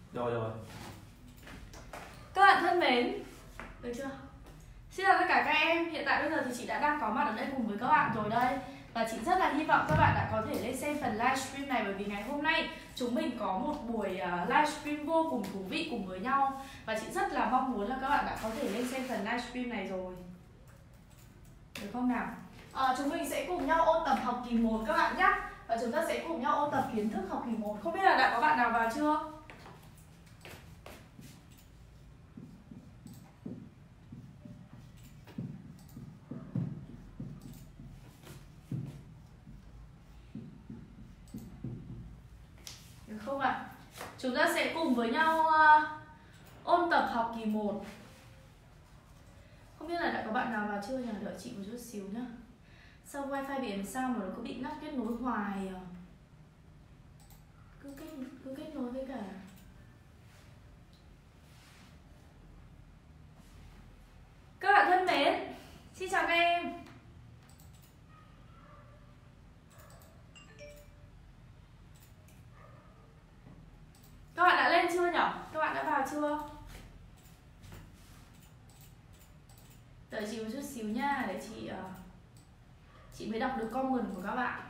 Rồi. Các bạn thân mến, được chưa? Xin chào tất cả các em. Hiện tại bây giờ thì chị đã đang có mặt ở đây cùng với các bạn rồi đây. Và chị rất là hy vọng các bạn đã có thể lên xem phần livestream này, bởi vì ngày hôm nay chúng mình có một buổi livestream vô cùng thú vị cùng với nhau. Và chị rất là mong muốn là các bạn đã có thể lên xem phần livestream này rồi. Được không nào? Chúng mình sẽ cùng nhau ôn tập học kỳ 1 các bạn nhé. Và chúng ta sẽ cùng nhau ôn tập kiến thức học kỳ 1. Không biết là đã có bạn nào vào chưa? Được không ạ? Chúng ta sẽ cùng với nhau ôn tập học kỳ 1. Không biết là đã có bạn nào vào chưa nhỉ? Đợi chị một chút xíu nhá. Sao wifi bị làm sao mà nó cứ bị ngắt kết nối hoài à? Cứ kết nối với cả các bạn thân mến, xin chào các em. Các bạn đã lên chưa nhỉ? Các bạn đã vào chưa? Đợi chị một chút xíu nha, để chị mới đọc được comment của các bạn.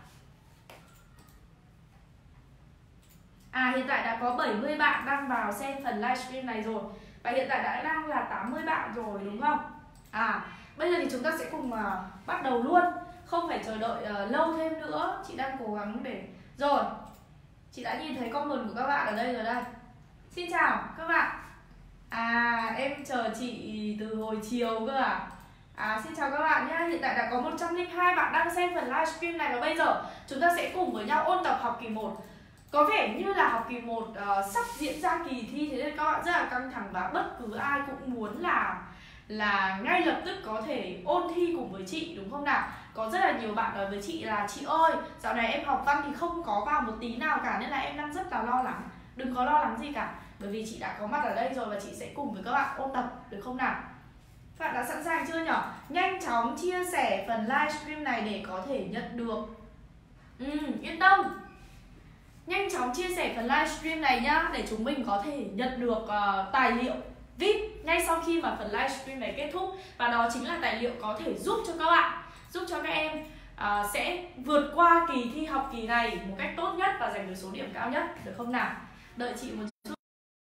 Hiện tại đã có 70 bạn đang vào xem phần livestream này rồi. Và hiện tại đã đang là 80 bạn rồi đúng không? Bây giờ thì chúng ta sẽ cùng bắt đầu luôn. Không phải chờ đợi lâu thêm nữa. Chị đang cố gắng để... Rồi, chị đã nhìn thấy comment của các bạn ở đây rồi đây. Xin chào các bạn. Em chờ chị từ hồi chiều cơ xin chào các bạn nhé. Hiện tại đã có 102 bạn đang xem phần livestream này. Và bây giờ chúng ta sẽ cùng với nhau ôn tập học kỳ 1. Có vẻ như là học kỳ 1 sắp diễn ra kỳ thi, thế nên các bạn rất là căng thẳng. Và bất cứ ai cũng muốn là ngay lập tức có thể ôn thi cùng với chị, đúng không nào? Có rất là nhiều bạn nói với chị là: chị ơi, dạo này em học văn thì không có vào một tí nào cả, nên là em đang rất là lo lắng. Đừng có lo lắng gì cả, bởi vì chị đã có mặt ở đây rồi và chị sẽ cùng với các bạn ôn tập, được không nào? Các bạn đã sẵn sàng chưa nhỉ? Nhanh chóng chia sẻ phần livestream này để có thể nhận được. Yên tâm. Nhanh chóng chia sẻ phần livestream này nhá, để chúng mình có thể nhận được tài liệu VIP ngay sau khi mà phần livestream này kết thúc. Và đó chính là tài liệu có thể giúp cho các bạn, giúp cho các em sẽ vượt qua kỳ thi học kỳ này một cách tốt nhất và giành được số điểm cao nhất, được không nào? Đợi chị một chút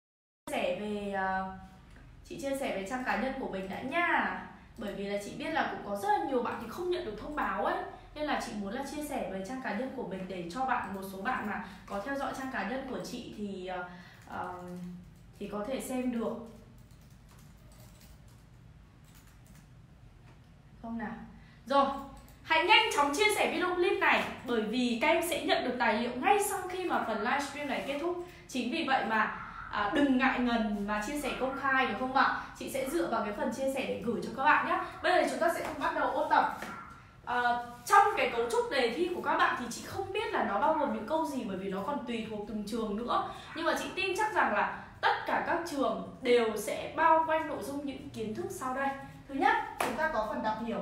chị chia sẻ về trang cá nhân của mình đã nha. Bởi vì là chị biết là cũng có rất là nhiều bạn thì không nhận được thông báo ấy, nên là chị muốn là chia sẻ về trang cá nhân của mình để cho bạn, một số bạn mà có theo dõi trang cá nhân của chị thì có thể xem được. Không nào? Rồi, hãy nhanh chóng chia sẻ video clip này, bởi vì các em sẽ nhận được tài liệu ngay sau khi mà phần livestream này kết thúc. Chính vì vậy mà đừng ngại ngần mà chia sẻ công khai, được không ạ? Chị sẽ dựa vào cái phần chia sẻ để gửi cho các bạn nhé. Bây giờ chúng ta sẽ cùng bắt đầu ôn tập. Trong cái cấu trúc đề thi của các bạn thì chị không biết là nó bao gồm những câu gì, bởi vì nó còn tùy thuộc từng trường nữa. Nhưng mà chị tin chắc rằng là tất cả các trường đều sẽ bao quanh nội dung những kiến thức sau đây. Thứ nhất, chúng ta có phần đọc hiểu.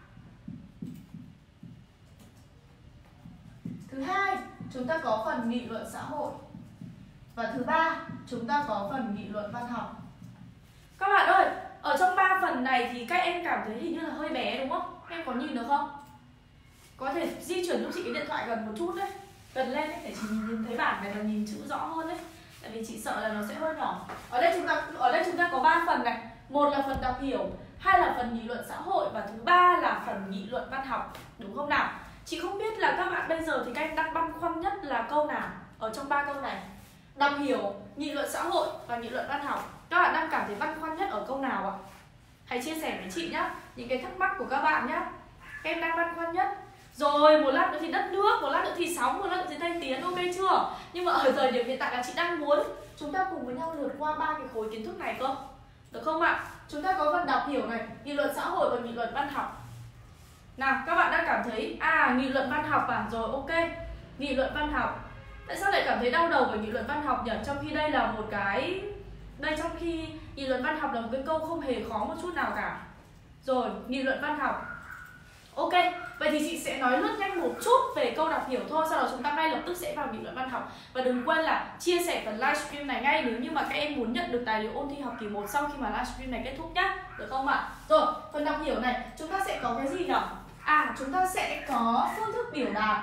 Thứ hai, chúng ta có phần nghị luận xã hội. Và thứ ba, chúng ta có phần nghị luận văn học. Các bạn ơi, ở trong 3 phần này thì các em cảm thấy hình như là hơi bé đúng không? Em có nhìn được không? Có thể di chuyển giúp chị cái điện thoại gần một chút đấy, gần lên đấy, để chị nhìn thấy bảng này và nhìn chữ rõ hơn đấy. Tại vì chị sợ là nó sẽ hơi nhỏ. Ở đây chúng ta có 3 phần này. Một là phần đọc hiểu, hai là phần nghị luận xã hội, và thứ ba là phần nghị luận văn học, đúng không nào? Chị không biết là các bạn bây giờ thì các em đang băn khoăn nhất là câu nào ở trong 3 câu này? Đọc hiểu, nghị luận xã hội và nghị luận văn học. Các bạn đang cảm thấy băn khoăn nhất ở câu nào ạ? Hãy chia sẻ với chị nhá, những cái thắc mắc của các bạn nhá. Các em đang băn khoăn nhất. Rồi, một lát nữa thì đất nước, một lát nữa thì sóng, một lát nữa thì Tây Tiến, ok chưa? Nhưng mà ở thời điểm hiện tại là chị đang muốn chúng ta cùng với nhau lượt qua 3 cái khối kiến thức này cơ, được không ạ? Chúng ta có phần đọc hiểu này, nghị luận xã hội và nghị luận văn học. Nào, các bạn đang cảm thấy nghị luận văn học rồi, ok. Nghị luận văn học. Tại sao lại cảm thấy đau đầu với nghị luận văn học nhỉ? Trong khi đây là một cái... trong khi nghị luận văn học là một cái câu không hề khó một chút nào cả. Rồi, nghị luận văn học. Ok, vậy thì chị sẽ nói lướt nhanh một chút về câu đọc hiểu thôi. Sau đó chúng ta ngay lập tức sẽ vào nghị luận văn học. Và đừng quên là chia sẻ phần livestream này ngay nếu như mà các em muốn nhận được tài liệu ôn thi học kỳ 1 sau khi mà livestream này kết thúc nhá. Được không ạ? Rồi, phần đọc hiểu này chúng ta sẽ có cái gì nhỉ? Chúng ta sẽ có phương thức biểu đạt.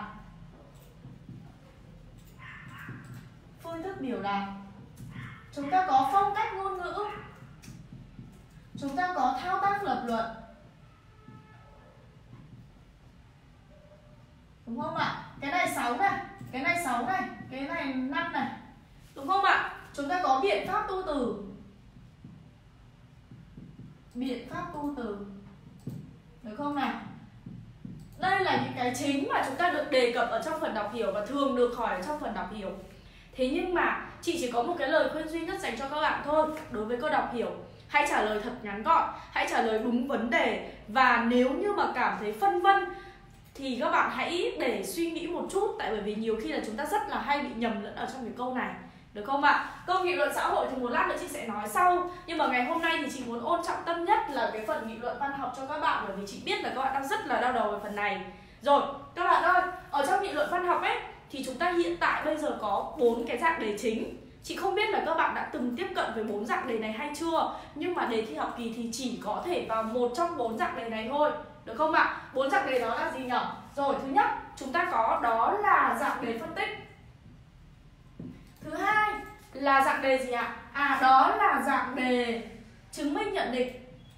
Phương thức biểu đạt. Chúng ta có phong cách ngôn ngữ. Chúng ta có thao tác lập luận. Đúng không ạ? Cái này 6 này, cái này 6 này, cái này 5 này. Đúng không ạ? Chúng ta có biện pháp tu từ. Biện pháp tu từ. Được không nào? Đây là những cái chính mà chúng ta được đề cập ở trong phần đọc hiểu và thường được hỏi ở trong phần đọc hiểu. Thế nhưng mà chị chỉ có một cái lời khuyên duy nhất dành cho các bạn thôi. Đối với câu đọc hiểu, hãy trả lời thật ngắn gọn, hãy trả lời đúng vấn đề. Và nếu như mà cảm thấy phân vân thì các bạn hãy để suy nghĩ một chút. Tại bởi vì nhiều khi là chúng ta rất là hay bị nhầm lẫn ở trong cái câu này. Được không ạ? Câu nghị luận xã hội thì một lát nữa chị sẽ nói sau. Nhưng mà ngày hôm nay thì chị muốn ôn trọng tâm nhất là cái phần nghị luận văn học cho các bạn. Bởi vì chị biết là các bạn đang rất là đau đầu về phần này. Rồi, các bạn ơi, ở trong nghị luận văn học ấy thì chúng ta hiện tại bây giờ có 4 cái dạng đề chính. Chị không biết là các bạn đã từng tiếp cận với 4 dạng đề này hay chưa. Nhưng mà đề thi học kỳ thì chỉ có thể vào một trong 4 dạng đề này thôi. Được không ạ? 4 dạng đề đó là gì nhỉ? Rồi, thứ nhất chúng ta có đó là dạng đề phân tích. Thứ hai là dạng đề gì ạ? Đó là dạng đề chứng minh nhận định.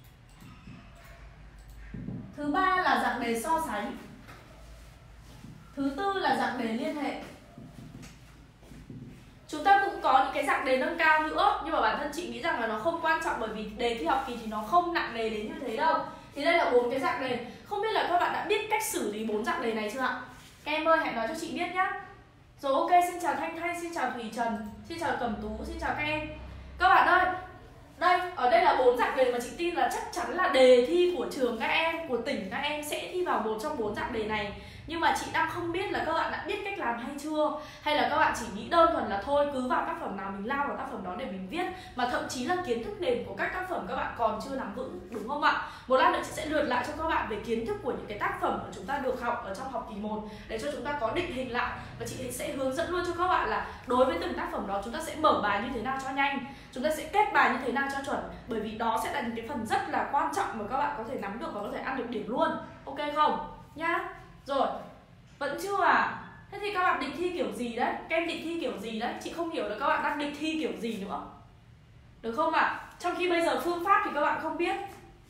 Thứ ba là dạng đề so sánh. Thứ tư là dạng đề liên hệ. Chúng ta cũng có những cái dạng đề nâng cao nữa, nhưng mà bản thân chị nghĩ rằng là nó không quan trọng, bởi vì đề thi học kỳ thì nó không nặng đề đến như thế đâu. Thì đây là 4 cái dạng đề. Không biết là các bạn đã biết cách xử lý 4 dạng đề này chưa ạ? Các em ơi, hãy nói cho chị biết nhá. Rồi, ok, xin chào Thanh Thanh, xin chào Thủy Trần, xin chào Cẩm Tú, xin chào các em. Các bạn ơi, đây, ở đây là 4 dạng đề mà chị tin là chắc chắn là đề thi của trường các em, của tỉnh các em sẽ thi vào một trong 4 dạng đề này. Nhưng mà chị đang không biết là các bạn đã biết cách làm hay chưa. Hay là các bạn chỉ nghĩ đơn thuần là thôi cứ vào tác phẩm nào mình lao vào tác phẩm đó để mình viết. Mà thậm chí là kiến thức nền của các tác phẩm các bạn còn chưa nắm vững, đúng không ạ? Một lát nữa chị sẽ lượt lại cho các bạn về kiến thức của những cái tác phẩm mà chúng ta được học ở trong học kỳ 1, để cho chúng ta có định hình lại. Và chị sẽ hướng dẫn luôn cho các bạn là đối với từng tác phẩm đó chúng ta sẽ mở bài như thế nào cho nhanh, chúng ta sẽ kết bài như thế nào cho chuẩn. Bởi vì đó sẽ là những cái phần rất là quan trọng mà các bạn có thể nắm được và có thể ăn được điểm luôn. Ok không? Nhá. Rồi, vẫn chưa à? Thế thì các bạn định thi kiểu gì đấy? Các em định thi kiểu gì đấy? Chị không hiểu là các bạn đang định thi kiểu gì nữa. Được không ạ? Trong khi bây giờ phương pháp thì các bạn không biết.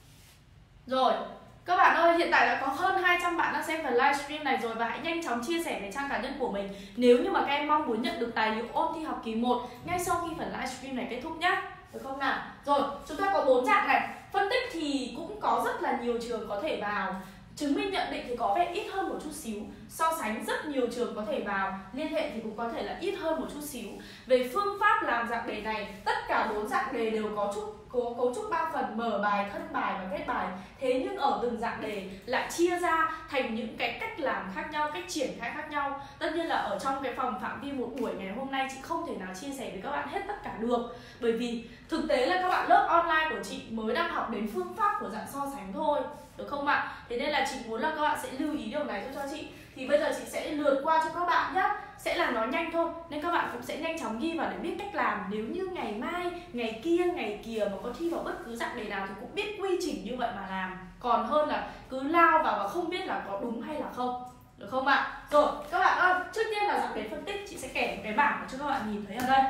Rồi, các bạn ơi, hiện tại đã có hơn 200 bạn đang xem phần livestream này rồi. Và hãy nhanh chóng chia sẻ về trang cá nhân của mình nếu như mà các em mong muốn nhận được tài liệu ôn thi học kỳ 1 ngay sau khi phần livestream này kết thúc nhá. Được không nào? Rồi, chúng ta có 4 dạng này. Phân tích thì cũng có rất là nhiều trường có thể vào. Chứng minh nhận định thì có vẻ ít hơn một chút xíu. So sánh rất nhiều trường có thể vào. Liên hệ thì cũng có thể là ít hơn một chút xíu. Về phương pháp làm dạng đề này, tất cả 4 dạng đề đều có cấu trúc 3 phần: mở bài, thân bài và kết bài. Thế nhưng ở từng dạng đề lại chia ra thành những cái cách làm khác nhau, cách triển khai khác nhau. Tất nhiên là ở trong cái phòng phạm vi một buổi ngày hôm nay chị không thể nào chia sẻ với các bạn hết tất cả được. Bởi vì thực tế là các bạn lớp online của chị mới đang học đến phương pháp của dạng so sánh thôi. Được không ạ? Thế nên là chị muốn là các bạn sẽ lưu ý điều này cho chị. Thì bây giờ chị sẽ lượt qua cho các bạn nhé. Sẽ là nói nhanh thôi, nên các bạn cũng sẽ nhanh chóng ghi vào để biết cách làm. Nếu như ngày mai, ngày kia, ngày kia mà có thi vào bất cứ dạng đề nào thì cũng biết quy trình như vậy mà làm. Còn hơn là cứ lao vào và không biết là có đúng hay là không. Được không ạ? Rồi, các bạn ơi, trước tiên là dạng đề phân tích. Chị sẽ kẻ một cái bảng cho các bạn nhìn thấy ở đây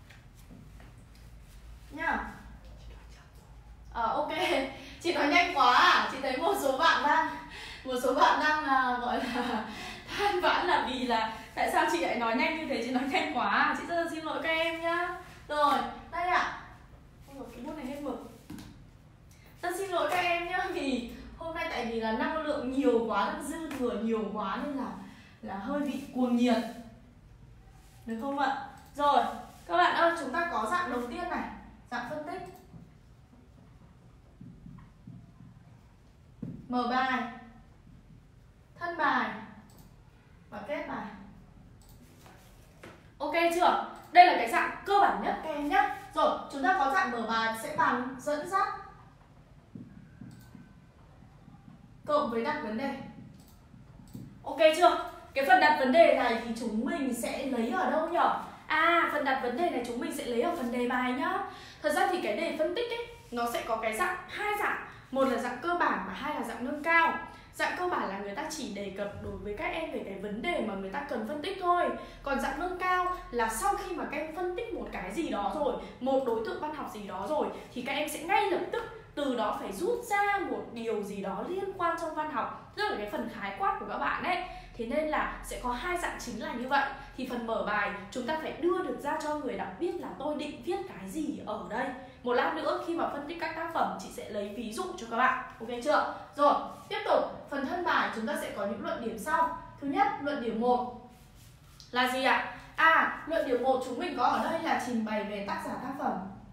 nha. Ok, chị nói nhanh quá à? Chị thấy một số bạn đang gọi là than vãn là vì là tại sao chị lại nói nhanh như thế, chị nói nhanh quá à? Chị rất là xin lỗi các em nhá. Rồi, đây ạ. Cái bút này hết mực. Rất xin lỗi các em nhá, vì hôm nay tại vì là năng lượng nhiều quá, đang dư thừa nhiều quá nên là hơi bị cuồng nhiệt. Được không ạ? Rồi, các bạn ơi, chúng ta có dạng đầu tiên này, dạng phân tích. Mở bài, thân bài và kết bài. Ok chưa? Đây là cái dạng cơ bản nhất các em nhé. Rồi, chúng ta có dạng mở bài sẽ bằng dẫn dắt, cộng với đặt vấn đề. Ok chưa? Cái phần đặt vấn đề này thì chúng mình sẽ lấy ở đâu nhỉ? Phần đặt vấn đề này chúng mình sẽ lấy ở phần đề bài nhá. Thật ra thì cái đề phân tích ấy, nó sẽ có cái dạng, hai dạng. Một là dạng cơ bản và hai là dạng nâng cao. Dạng cơ bản là người ta chỉ đề cập đối với các em về cái vấn đề mà người ta cần phân tích thôi. Còn dạng nâng cao là sau khi mà các em phân tích một cái gì đó rồi, một đối tượng văn học gì đó rồi, thì các em sẽ ngay lập tức từ đó phải rút ra một điều gì đó liên quan trong văn học, tức là cái phần khái quát của các bạn ấy. Thế nên là sẽ có hai dạng chính là như vậy. Thì phần mở bài chúng ta phải đưa được ra cho người đọc biết là tôi định viết cái gì ở đây. Một lát nữa khi mà phân tích các tác phẩm chị sẽ lấy ví dụ cho các bạn. Ok chưa? Rồi, tiếp tục phần thân bài chúng ta sẽ có những luận điểm sau. Thứ nhất, luận điểm 1 là gì ạ? Luận điểm 1 chúng mình có ở đây là trình bày về tác giả tác phẩm.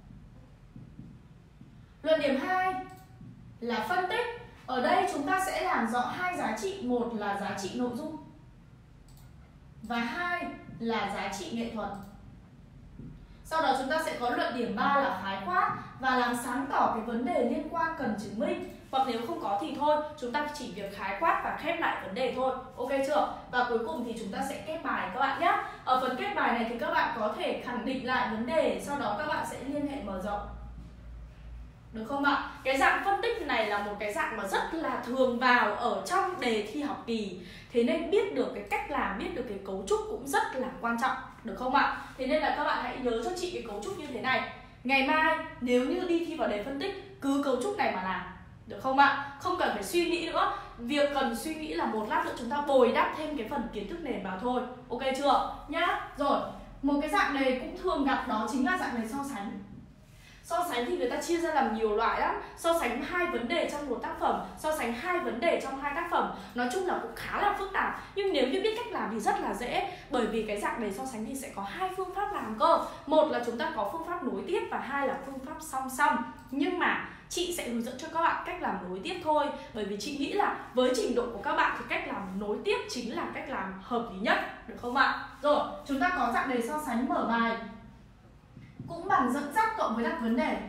Luận điểm 2 là phân tích. Ở đây chúng ta sẽ làm rõ hai giá trị, một là giá trị nội dung và hai là giá trị nghệ thuật. Sau đó chúng ta sẽ có luận điểm 3 là khái quát và làm sáng tỏ cái vấn đề liên quan cần chứng minh. Hoặc nếu không có thì thôi, chúng ta chỉ việc khái quát và khép lại vấn đề thôi. Ok chưa? Và cuối cùng thì chúng ta sẽ kết bài các bạn nhé. Ở phần kết bài này thì các bạn có thể khẳng định lại vấn đề, sau đó các bạn sẽ liên hệ mở rộng. Được không ạ? Cái dạng phân tích này là một cái dạng mà rất là thường vào ở trong đề thi học kỳ. Thế nên biết được cái cách làm, biết được cái cấu trúc cũng rất là quan trọng. Được không ạ? Thế nên là các bạn hãy nhớ cho chị cái cấu trúc như thế này. Ngày mai nếu như đi thi vào đề phân tích, cứ cấu trúc này mà làm. Được không ạ? Không cần phải suy nghĩ nữa. Việc cần suy nghĩ là một lát nữa chúng ta bồi đắp thêm cái phần kiến thức nền vào thôi. Ok chưa? Nhá. Rồi, một cái dạng đề cũng thường gặp đó chính là dạng đề so sánh. So sánh thì người ta chia ra làm nhiều loại lắm. So sánh hai vấn đề trong một tác phẩm, so sánh hai vấn đề trong hai tác phẩm. Nói chung là cũng khá là phức tạp. Nhưng nếu như biết cách làm thì rất là dễ. Bởi vì cái dạng đề so sánh thì sẽ có hai phương pháp làm cơ. Một là chúng ta có phương pháp nối tiếp và hai là phương pháp song song. Nhưng mà chị sẽ hướng dẫn cho các bạn cách làm nối tiếp thôi. Bởi vì chị nghĩ là với trình độ của các bạn thì cách làm nối tiếp chính là cách làm hợp lý nhất. Được không ạ? Rồi, chúng ta có dạng đề so sánh mở bài cũng bằng dẫn dắt cộng với đặt vấn đề.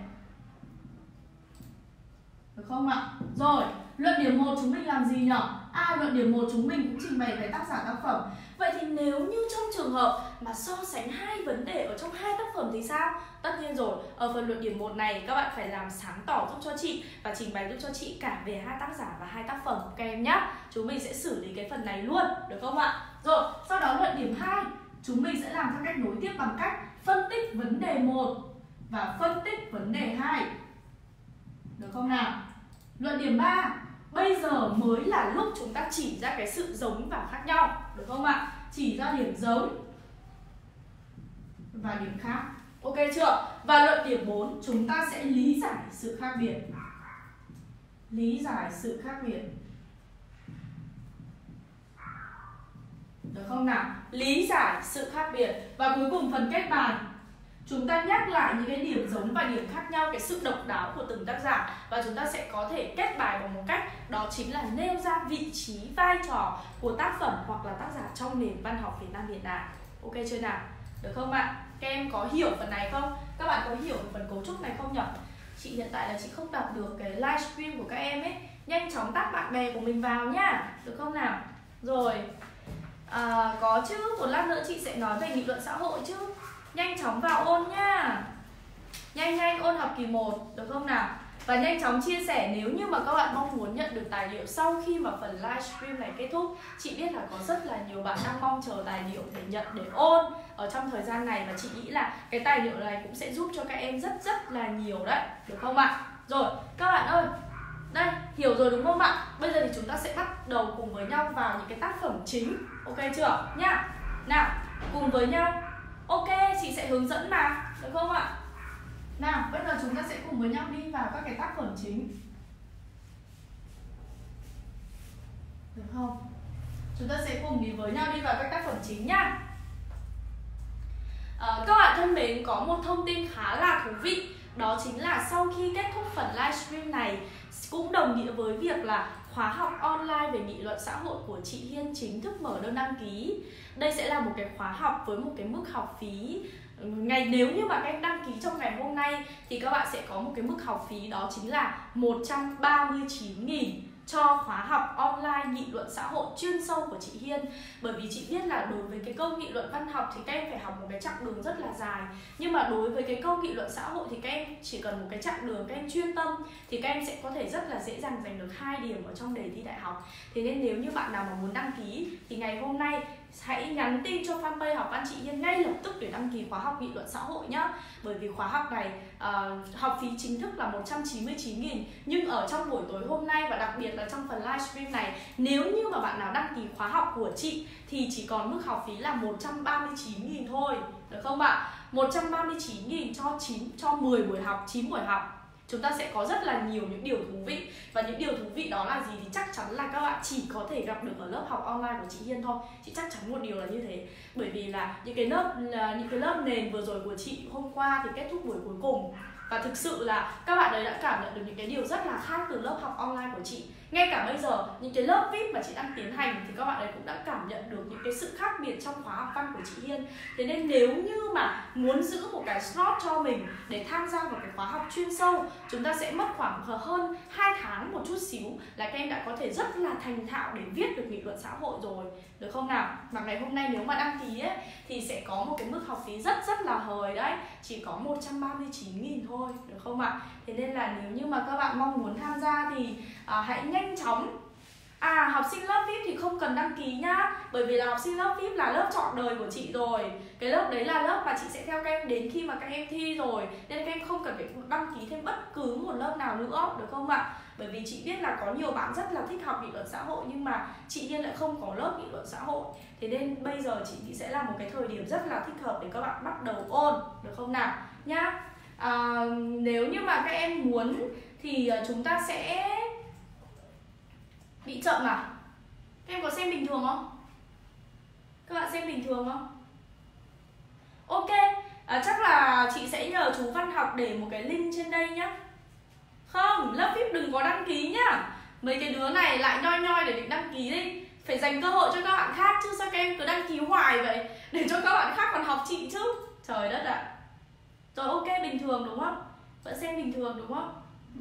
Được không ạ? Rồi, luận điểm 1 chúng mình làm gì nhỉ? Luận điểm 1 chúng mình cũng trình bày về tác giả tác phẩm. Vậy thì nếu như trong trường hợp mà so sánh hai vấn đề ở trong hai tác phẩm thì sao? Tất nhiên rồi, ở phần luận điểm 1 này các bạn phải làm sáng tỏ giúp cho chị và trình bày giúp cho chị cả về hai tác giả và hai tác phẩm các em nhé. Chúng mình sẽ xử lý cái phần này luôn, được không ạ? Rồi, sau đó luận điểm 2 chúng mình sẽ làm theo cách nối tiếp bằng cách phân tích vấn đề 1 và phân tích vấn đề 2. Được không nào? Luận điểm 3, bây giờ mới là lúc chúng ta chỉ ra cái sự giống và khác nhau. Được không ạ? Chỉ ra điểm giống và điểm khác. Ok chưa? Và luận điểm 4, chúng ta sẽ lý giải sự khác biệt. Lý giải sự khác biệt. Được không nào? Lý giải sự khác biệt. Và cuối cùng phần kết bài, chúng ta nhắc lại những cái điểm giống và điểm khác nhau, cái sự độc đáo của từng tác giả. Và chúng ta sẽ có thể kết bài bằng một cách đó chính là nêu ra vị trí, vai trò của tác phẩm hoặc là tác giả trong nền văn học Việt Nam hiện đại. Ok chưa nào? Được không ạ? Các em có hiểu phần này không? Các bạn có hiểu phần cấu trúc này không nhỉ? Chị hiện tại là chị không đọc được cái livestream của các em ấy. Nhanh chóng tag bạn bè của mình vào nhá. Được không nào? Rồi, có chứ, một lát nữa chị sẽ nói về nghị luận xã hội chứ. Nhanh chóng vào ôn nhá. Nhanh ôn học kỳ 1, được không nào? Và nhanh chóng chia sẻ nếu như mà các bạn mong muốn nhận được tài liệu sau khi mà phần livestream này kết thúc. Chị biết là có rất là nhiều bạn đang mong chờ tài liệu để nhận, để ôn ở trong thời gian này. Và chị nghĩ là cái tài liệu này cũng sẽ giúp cho các em rất là nhiều đấy. Được không ạ? Rồi, các bạn ơi, đây, hiểu rồi đúng không ạ? Bây giờ thì chúng ta sẽ bắt đầu cùng với nhau vào những cái tác phẩm chính. Ok chưa? Nhá. Nào, cùng với nhau. Ok, chị sẽ hướng dẫn mà, được không ạ? Nào, bây giờ chúng ta sẽ cùng với nhau đi vào các cái tác phẩm chính. Được không? Chúng ta sẽ cùng đi với nhau đi vào các tác phẩm chính nhá. Các bạn thân mến, có một thông tin khá là thú vị. Đó chính là sau khi kết thúc phần livestream này cũng đồng nghĩa với việc là khóa học online về nghị luận xã hội của chị Hiên chính thức mở đơn đăng ký. Đây sẽ là một cái khóa học với một cái mức học phí nếu như mà các em đăng ký trong ngày hôm nay thì các bạn sẽ có một cái mức học phí đó chính là 139.000. cho khóa học online nghị luận xã hội chuyên sâu của chị Hiên. Bởi vì chị biết là đối với cái câu nghị luận văn học thì các em phải học một cái chặng đường rất là dài. Nhưng mà đối với cái câu nghị luận xã hội thì các em chỉ cần một cái chặng đường các em chuyên tâm thì các em sẽ có thể rất là dễ dàng giành được 2 điểm ở trong đề thi đại học. Thế nên nếu như bạn nào mà muốn đăng ký thì ngày hôm nay hãy nhắn tin cho fanpage Học Văn chị Hiên ngay lập tức để đăng ký khóa học nghị luận xã hội nhá. Bởi vì khóa học này học phí chính thức là 199.000, nhưng ở trong buổi tối hôm nay và đặc biệt là trong phần livestream này, nếu như mà bạn nào đăng ký khóa học của chị thì chỉ còn mức học phí là 139.000 thôi, được không ạ? 139.000 cho 10 buổi học, 9 buổi học. Chúng ta sẽ có rất là nhiều những điều thú vị. Và những điều thú vị đó là gì thì chắc chắn là các bạn chỉ có thể gặp được ở lớp học online của chị Hiên thôi. Chị chắc chắn một điều là như thế. Bởi vì là những cái lớp nền vừa rồi của chị hôm qua thì kết thúc buổi cuối cùng. Và thực sự là các bạn ấy đã cảm nhận được những cái điều rất là khác từ lớp học online của chị. Ngay cả bây giờ, những cái lớp VIP mà chị đang tiến hành thì các bạn ấy cũng đã cảm nhận được những cái sự khác biệt trong khóa học văn của chị Hiên. Thế nên nếu như mà muốn giữ một cái slot cho mình để tham gia vào cái khóa học chuyên sâu, chúng ta sẽ mất khoảng hơn 2 tháng một chút xíu là các em đã có thể rất là thành thạo để viết được nghị luận xã hội rồi, được không nào? Mà ngày hôm nay nếu mà đăng ký ấy, thì sẽ có một cái mức học phí rất là hời đấy, chỉ có 139.000 thôi, được không ạ? Thế nên là nếu như mà các bạn mong muốn tham gia thì hãy nhanh chóng. Học sinh lớp VIP thì không cần đăng ký nhá. Bởi vì là học sinh lớp VIP là lớp trọn đời của chị rồi. Cái lớp đấy là lớp mà chị sẽ theo các em đến khi mà các em thi rồi. Nên các em không cần phải đăng ký thêm bất cứ một lớp nào nữa, được không ạ? Bởi vì chị biết là có nhiều bạn rất là thích học nghị luận xã hội, nhưng mà chị Hiên lại không có lớp nghị luận xã hội. Thế nên bây giờ chị nghĩ sẽ là một cái thời điểm rất là thích hợp để các bạn bắt đầu ôn, được không nào? Nhá. Nếu như mà các em muốn thì chúng ta sẽ bị chậm à? Các em có xem bình thường không? Các bạn xem bình thường không? Ok, chắc là chị sẽ nhờ chú Văn Học để một cái link trên đây nhá. Không, lớp VIP đừng có đăng ký nhá. Mấy cái đứa này lại nhoi để định đăng ký đi. Phải dành cơ hội cho các bạn khác chứ, sao các em cứ đăng ký hoài vậy? Để cho các bạn khác còn học chị chứ. Trời đất ạ. Rồi ok, bình thường đúng không? Vẫn xem bình thường đúng không?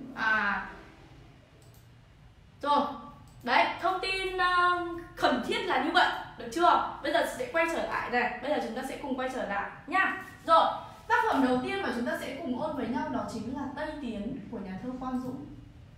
Rồi, đấy, thông tin khẩn thiết là như vậy, được chưa? Bây giờ sẽ quay trở lại này, bây giờ chúng ta sẽ cùng quay trở lại nhá. Rồi, tác phẩm đầu tiên mà chúng ta sẽ cùng ôn với nhau đó chính là Tây Tiến của nhà thơ Quang Dũng.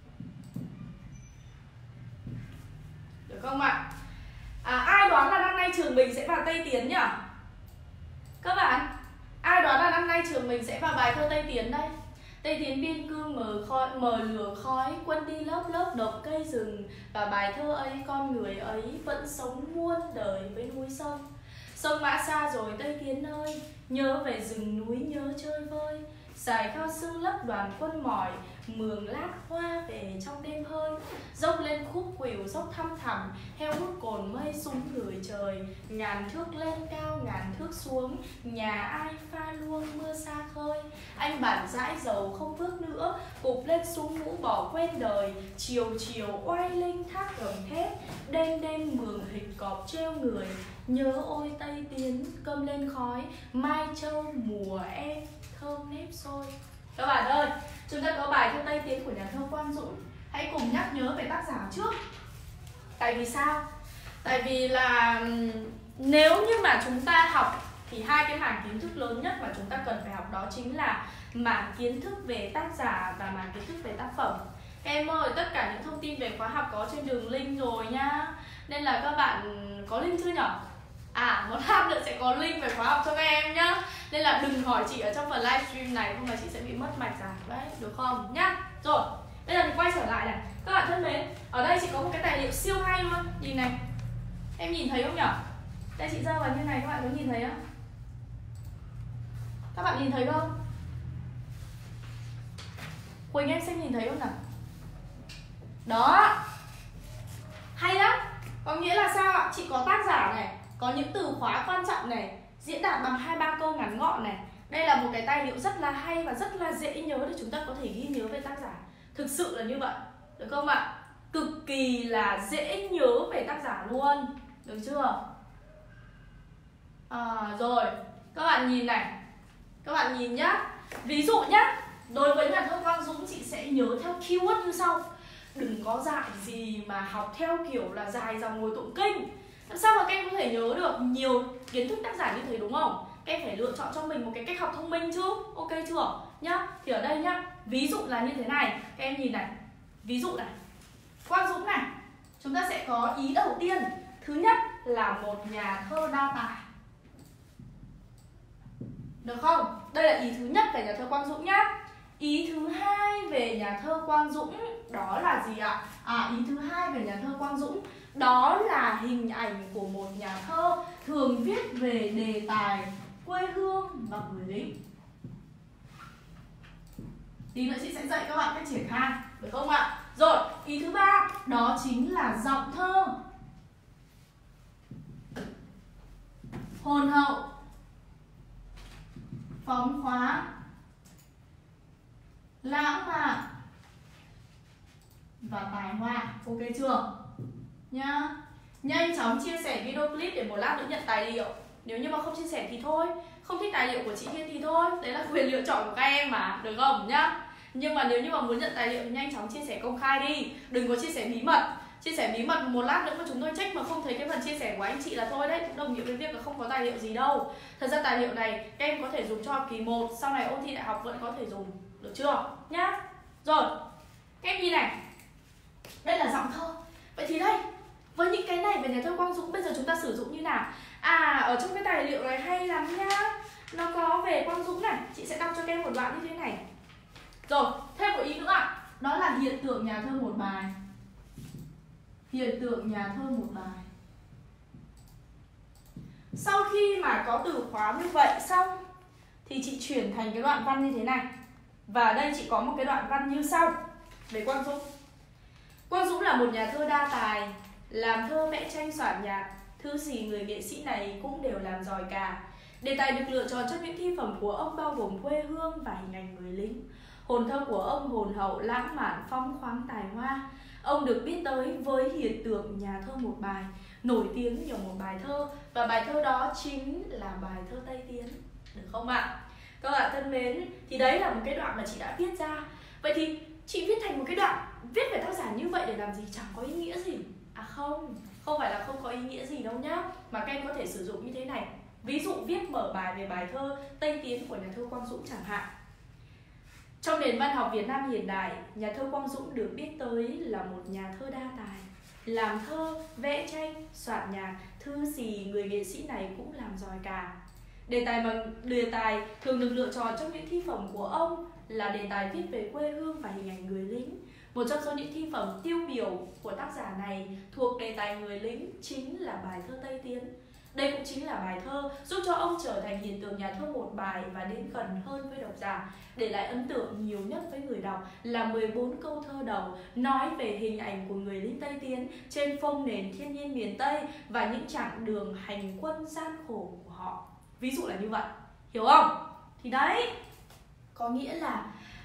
Được không ạ? Ai đoán là năm nay trường mình sẽ vào Tây Tiến nhỉ? Các bạn, ai đoán là năm nay trường mình sẽ vào bài thơ Tây Tiến đây? Tây Tiến biên cương mờ lửa khói, quân đi lớp lớp độc cây rừng. Và bài thơ ấy, con người ấy vẫn sống muôn đời với núi sông. Sông Mã xa rồi Tây Tiến ơi, nhớ về rừng núi nhớ chơi vơi. Xài khao sương lấp đoàn quân mỏi, mường lát hoa về trong đêm hơi. Dốc lên khúc khuỷu dốc thăm thẳm, heo hút cồn mây súng gửi trời. Ngàn thước lên cao ngàn thước xuống, nhà ai pha luông mưa xa khơi. Anh bản dãi dầu không bước nữa, cụp lên xuống mũ bỏ quên đời. Chiều chiều oai linh thác gầm thép, đêm đêm mường hịch cọp treo người. Nhớ ôi Tây Tiến cơm lên khói, Mai Châu mùa em thơm nếp xôi. Các bạn ơi, chúng ta có bài thơ Tây Tiến của nhà thơ Quang Dũng. Hãy cùng nhắc nhớ về tác giả trước. Tại vì sao? Tại vì là nếu như mà chúng ta học thì hai cái mảng kiến thức lớn nhất mà chúng ta cần phải học đó chính là mảng kiến thức về tác giả và mảng kiến thức về tác phẩm. Các em ơi, tất cả những thông tin về khóa học có trên đường link rồi nhá. Nên là các bạn có link chưa nhỉ? Một lát nữa sẽ có link về khóa học cho các em nhá. Nên là đừng hỏi chị ở trong phần livestream này, không là chị sẽ bị mất mạch giảng đấy, được không nhá. Rồi, bây giờ thì quay trở lại này. Các bạn thân mến, ở đây chị có một cái tài liệu siêu hay luôn. Nhìn này, em nhìn thấy không nhỉ? Đây chị giơ vào như này, các bạn có nhìn thấy không? Các bạn nhìn thấy không? Quỳnh em xem nhìn thấy không nào? Đó, hay lắm. Có nghĩa là sao ạ? Chị có tác giả này, có những từ khóa quan trọng này, diễn đạt bằng 2-3 câu ngắn gọn này. Đây là một cái tài liệu rất là hay và rất là dễ nhớ để chúng ta có thể ghi nhớ về tác giả. Thực sự là như vậy, được không ạ? Cực kỳ là dễ nhớ về tác giả luôn, được chưa? Rồi, các bạn nhìn này, các bạn nhìn nhá. Ví dụ nhá, đối với nhà thơ Quang Dũng chị sẽ nhớ theo keyword như sau. Đừng có dạy gì mà học theo kiểu là dài dòng ngồi tụng kinh. Làm sao mà các em có thể nhớ được nhiều kiến thức tác giả như thế, đúng không? Các em phải lựa chọn cho mình một cái cách học thông minh chứ. Ok chưa? Nhá. Thì ở đây nhá, ví dụ là như thế này. Các em nhìn này. Ví dụ này, Quang Dũng này, chúng ta sẽ có ý đầu tiên. Thứ nhất là một nhà thơ đa tài. Được không? Đây là ý thứ nhất về nhà thơ Quang Dũng nhá. Ý thứ hai về nhà thơ Quang Dũng đó là gì ạ? Ý thứ hai về nhà thơ Quang Dũng đó là hình ảnh của một nhà thơ thường viết về đề tài quê hương và người lính. Tí nữa chị sẽ dạy các bạn cách triển khai, được không ạ? Rồi, ý thứ ba đó chính là giọng thơ hồn hậu, phóng khoáng, lãng mạn và tài hoa. Ok chưa? Nhá. Nhanh chóng chia sẻ video clip để một lát nữa nhận tài liệu. Nếu như mà không chia sẻ thì thôi, không thích tài liệu của chị Hiên thì thôi, đấy là quyền lựa chọn của các em mà, được không nhá? Nhưng mà nếu như mà muốn nhận tài liệu thì nhanh chóng chia sẻ công khai đi, đừng có chia sẻ bí mật. Chia sẻ bí mật một lát nữa mà chúng tôi check mà không thấy cái phần chia sẻ của anh chị là thôi đấy, cũng đồng nghĩa với việc là không có tài liệu gì đâu. Thật ra tài liệu này các em có thể dùng cho học kỳ 1, sau này ôn thi đại học vẫn có thể dùng, được chưa? Nhá. Rồi, các em nhìn này, đây là giọng thơ. Vậy thì đây, với những cái này về nhà thơ Quang Dũng bây giờ chúng ta sử dụng như nào? Ở trong cái tài liệu này hay lắm nhá. Nó có về Quang Dũng này, chị sẽ đọc cho các em một đoạn như thế này. Rồi, thêm một ý nữa ạ. Đó là hiện tượng nhà thơ một bài. Hiện tượng nhà thơ một bài. Sau khi mà có từ khóa như vậy xong thì chị chuyển thành cái đoạn văn như thế này. Và ở đây chị có một cái đoạn văn như sau về Quang Dũng. Quang Dũng là một nhà thơ đa tài, làm thơ vẽ tranh soạn nhạc, thứ gì người nghệ sĩ này cũng đều làm giỏi cả. Đề tài được lựa chọn trong những thi phẩm của ông bao gồm quê hương và hình ảnh người lính. Hồn thơ của ông hồn hậu, lãng mạn, phong khoáng, tài hoa. Ông được biết tới với hiện tượng nhà thơ một bài, nổi tiếng nhờ một bài thơ, và bài thơ đó chính là bài thơ Tây Tiến. Được không ạ? Các bạn thân mến, thì đấy là một cái đoạn mà chị đã viết ra. Vậy thì chị viết thành một cái đoạn viết về tác giả như vậy để làm gì? Chẳng có ý nghĩa gì. Không phải là không có ý nghĩa gì đâu nhá. Mà các em có thể sử dụng như thế này. Ví dụ viết mở bài về bài thơ Tây Tiến của nhà thơ Quang Dũng chẳng hạn. Trong nền văn học Việt Nam hiện đại, nhà thơ Quang Dũng được biết tới là một nhà thơ đa tài, làm thơ, vẽ tranh, soạn nhạc, thứ gì người nghệ sĩ này cũng làm giỏi cả. Đề tài thường được lựa chọn trong những thi phẩm của ông là đề tài viết về quê hương và hình ảnh người lính. Một trong số những thi phẩm tiêu biểu của tác giả này thuộc đề tài người lính chính là bài thơ Tây Tiến. Đây cũng chính là bài thơ giúp cho ông trở thành hiện tượng nhà thơ một bài và đến gần hơn với độc giả, để lại ấn tượng nhiều nhất với người đọc là 14 câu thơ đầu nói về hình ảnh của người lính Tây Tiến trên phong nền thiên nhiên miền Tây và những chặng đường hành quân gian khổ của họ. Ví dụ là như vậy, hiểu không? Thì đấy, có nghĩa là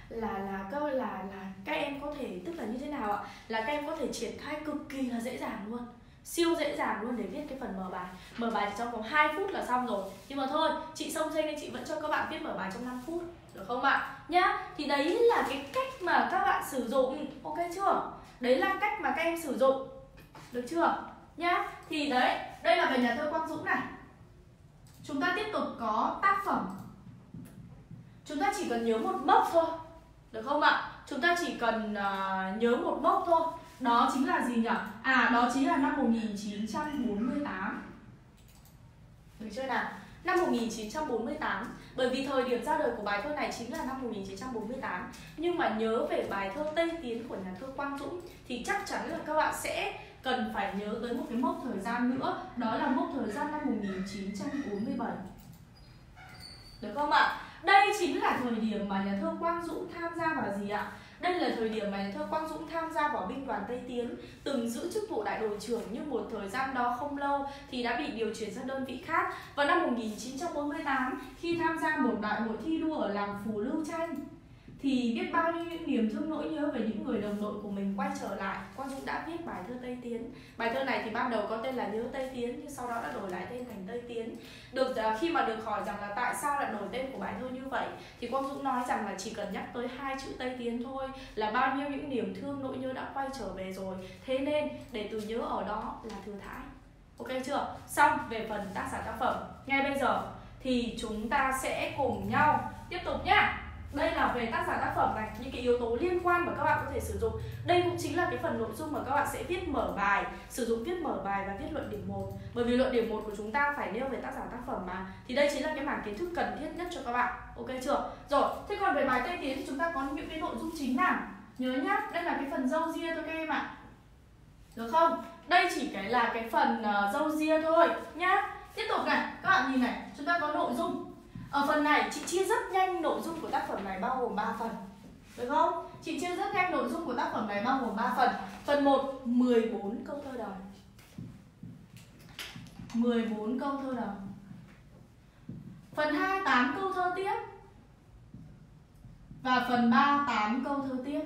các em có thể, tức là như thế nào ạ? Là các em có thể triển khai cực kỳ là dễ dàng luôn, siêu dễ dàng luôn để viết cái phần mở bài. Mở bài chỉ trong vòng 2 phút là xong rồi. Nhưng mà thôi, chị xông xênh nên chị vẫn cho các bạn viết mở bài trong 5 phút, được không ạ? Nhá, thì đấy là cái cách mà các bạn sử dụng, ok chưa? Đấy là cách mà các em sử dụng, được chưa? Nhá, thì đấy, đây là về nhà thơ Quang Dũng này. Chúng ta tiếp tục có tác phẩm. Chúng ta chỉ cần nhớ một mốc thôi, được không ạ? Chúng ta chỉ cần nhớ một mốc thôi. Đó chính là gì nhỉ? Đó chính là năm 1948. Được chưa nào? Năm 1948. Bởi vì thời điểm ra đời của bài thơ này chính là năm 1948. Nhưng mà nhớ về bài thơ Tây Tiến của nhà thơ Quang Dũng thì chắc chắn là các bạn sẽ cần phải nhớ tới một cái mốc thời gian nữa. Đó là mốc thời gian năm 1947. Được không ạ? Đây chính là thời điểm mà nhà thơ Quang Dũng tham gia vào gì ạ? Đây là thời điểm mà nhà thơ Quang Dũng tham gia vào binh đoàn Tây Tiến, từng giữ chức vụ đại đội trưởng, nhưng một thời gian đó không lâu thì đã bị điều chuyển sang đơn vị khác. Vào năm 1948, khi tham gia một đại hội thi đua ở làng Phù Lưu Tranh thì biết bao nhiêu những niềm thương nỗi nhớ về những người đồng đội của mình quay trở lại. Quang Dũng đã viết bài thơ Tây Tiến. Bài thơ này thì ban đầu có tên là Nhớ Tây Tiến, nhưng sau đó đã đổi lại tên thành Tây Tiến. Khi mà được hỏi rằng là tại sao lại đổi tên của bài thơ như vậy, thì Quang Dũng nói rằng là chỉ cần nhắc tới 2 chữ Tây Tiến thôi là bao nhiêu những niềm thương nỗi nhớ đã quay trở về rồi. Thế nên để từ nhớ ở đó là thừa thãi. Ok chưa? Xong về phần tác giả tác phẩm. Ngay bây giờ thì chúng ta sẽ cùng nhau tiếp tục nhá. Đây là về tác giả tác phẩm này, những cái yếu tố liên quan mà các bạn có thể sử dụng. Đây cũng chính là cái phần nội dung mà các bạn sẽ viết mở bài, sử dụng viết mở bài và viết luận điểm 1. Bởi vì luận điểm 1 của chúng ta phải nêu về tác giả tác phẩm mà, thì đây chính là cái mảng kiến thức cần thiết nhất cho các bạn. Ok chưa? Rồi, thế còn về bài Tây Tiến thì chúng ta có những cái nội dung chính nào? Nhớ nhá, đây là cái phần râu ria thôi các em ạ. Được không? Đây chỉ là cái phần râu ria thôi nhá. Tiếp tục này, các bạn nhìn này, chúng ta có nội dung. Ở phần này chị chia rất nhanh nội dung của tác phẩm này bao gồm 3 phần. Được không? Chị chia rất nhanh nội dung của tác phẩm này bao gồm 3 phần. Phần 1, 14 câu thơ đầu. 14 câu thơ đầu. Phần 2, 8 câu thơ tiếp. Và phần 3, 8 câu thơ tiếp.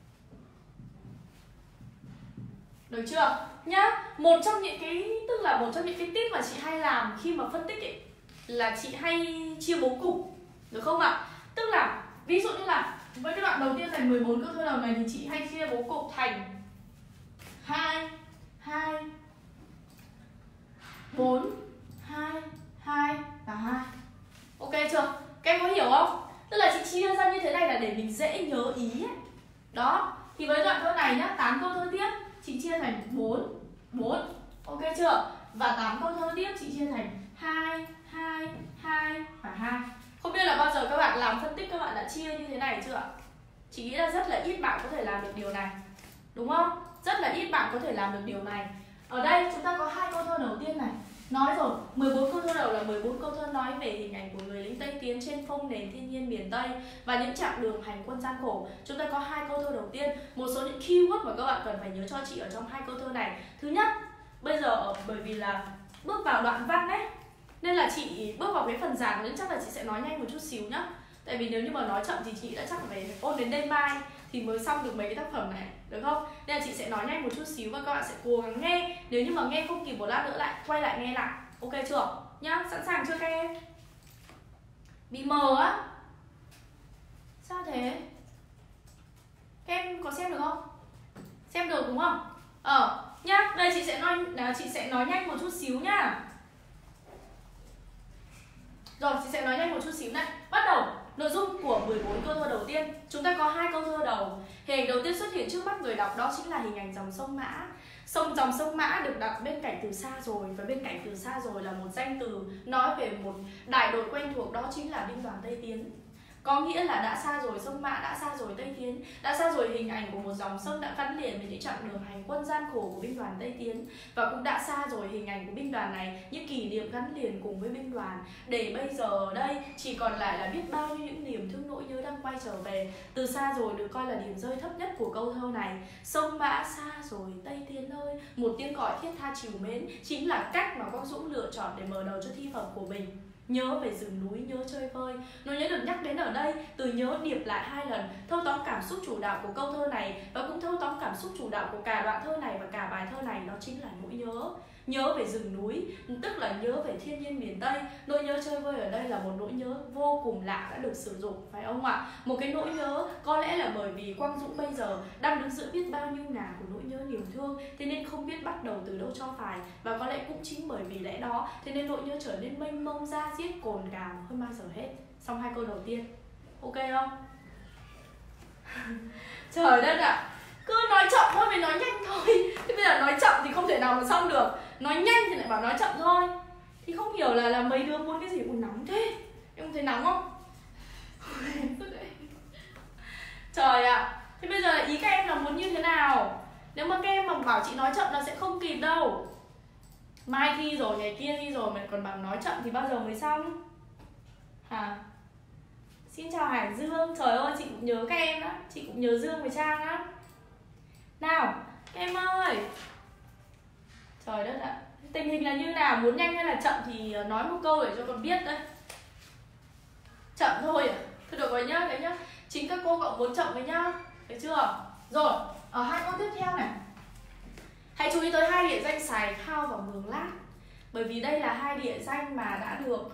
Được chưa? Nhá, một trong những cái tip mà chị hay làm khi mà phân tích ấy, là chị hay chia bố cục. Được không ạ? Tức là ví dụ như là với cái đoạn đầu tiên này 14 câu thơ đầu này thì chị hay chia bố cục thành 2 2 4 2 2 và 2. Ok chưa? Các em có hiểu không? Tức là chị chia ra như thế này là để mình dễ nhớ ý ấy. Đó, thì với đoạn thơ này nhá, 8 câu thơ tiếp chị chia thành 4 4. Ok chưa? Và 8 câu thơ tiếp chị chia thành 2 2 2 và 2. Không biết là bao giờ các bạn làm phân tích các bạn đã chia như thế này chưa ạ? Chị nghĩ là rất là ít bạn có thể làm được điều này. Đúng không? Rất là ít bạn có thể làm được điều này. Ở đây chúng ta có 2 câu thơ đầu tiên này. Nói rồi, 14 câu thơ đầu là 14 câu thơ nói về hình ảnh của người lính Tây Tiến trên phong nền thiên nhiên miền Tây và những chặng đường hành quân gian khổ. Chúng ta có 2 câu thơ đầu tiên, một số những keyword mà các bạn cần phải nhớ cho chị ở trong 2 câu thơ này. Thứ nhất, bây giờ bởi vì là bước vào đoạn văn ấy, nên là chị bước vào cái phần giảng nên chắc là chị sẽ nói nhanh một chút xíu nhá. Tại vì nếu như mà nói chậm thì chị đã chắc phải ôn đến đêm mai thì mới xong được mấy cái tác phẩm này, được không? Nên là chị sẽ nói nhanh một chút xíu và các bạn sẽ cố gắng nghe. Nếu như mà nghe không kịp một lát nữa lại quay lại nghe lại. Ok chưa? Nhá, sẵn sàng chưa các em? Bị mờ á? Sao thế? Các em có xem được không? Xem được đúng không? Nhá, đây chị sẽ nói nhanh một chút xíu nhá. Rồi, chị sẽ nói nhanh một chút xíu này. Bắt đầu, nội dung của 14 câu thơ đầu tiên. Chúng ta có 2 câu thơ đầu. Hình ảnh đầu tiên xuất hiện trước mắt người đọc đó chính là hình ảnh dòng sông Mã. Dòng sông Mã được đặt bên cạnh Từ Xa Rồi. Và bên cạnh Từ Xa Rồi là một danh từ nói về một đại đội quen thuộc, đó chính là binh đoàn Tây Tiến. Có nghĩa là đã xa rồi sông Mã, đã xa rồi Tây Tiến, đã xa rồi hình ảnh của một dòng sông đã gắn liền với những chặng đường hành quân gian khổ của binh đoàn Tây Tiến. Và cũng đã xa rồi hình ảnh của binh đoàn này, những kỷ niệm gắn liền cùng với binh đoàn. Để bây giờ đây chỉ còn lại là biết bao nhiêu những niềm thương nỗi nhớ đang quay trở về. Từ Xa Rồi được coi là điểm rơi thấp nhất của câu thơ này. Sông Mã xa rồi Tây Tiến ơi, một tiếng gọi thiết tha trìu mến chính là cách mà Quang Dũng lựa chọn để mở đầu cho thi phẩm của mình. Nhớ về rừng núi, nhớ chơi vơi. Nỗi nhớ được nhắc đến ở đây, từ nhớ điệp lại 2 lần, thâu tóm cảm xúc chủ đạo của câu thơ này và cũng thâu tóm cảm xúc chủ đạo của cả đoạn thơ này và cả bài thơ này, đó chính là nỗi nhớ. Nhớ về rừng núi, tức là nhớ về thiên nhiên miền Tây. Nỗi nhớ chơi vơi ở đây là một nỗi nhớ vô cùng lạ đã được sử dụng, phải không ạ? Một cái nỗi nhớ có lẽ là bởi vì Quang Dũng bây giờ đang đứng giữa biết bao nhiêu ngả của nỗi nhớ niềm thương, thế nên không biết bắt đầu từ đâu cho phải. Và có lẽ cũng chính bởi vì lẽ đó, thế nên nỗi nhớ trở nên mênh mông, da diết, cồn cào hơn bao giờ hết. Xong 2 câu đầu tiên, ok không? Trời đất ạ, cứ nói chậm thôi mới nói nhanh thôi. Thế bây giờ nói chậm thì không thể nào mà xong được, nói nhanh thì lại bảo nói chậm thôi. Thì không hiểu là mấy đứa muốn cái gì. Ui nóng thế, em thấy nóng không? Trời ạ, thế bây giờ là ý các em là muốn như thế nào? Nếu mà các em mà bảo chị nói chậm là sẽ không kịp đâu. Mai thi rồi, ngày kia thi rồi mà còn bảo nói chậm thì bao giờ mới xong? Hả? Xin chào Hải Dương, trời ơi chị cũng nhớ các em đó. Chị cũng nhớ Dương với Trang á. Nào, các em ơi. Trời đất ạ, tình hình là như nào? Muốn nhanh hay là chậm thì nói một câu để cho con biết đấy. Chậm thôi à? Thôi được rồi nhá, đấy nhá. Chính các cô cậu muốn chậm với nhá. Được chưa? Rồi, ở hai câu tiếp theo này. Hãy chú ý tới hai địa danh Sài Khao và Mường Lát. Bởi vì đây là hai địa danh mà đã được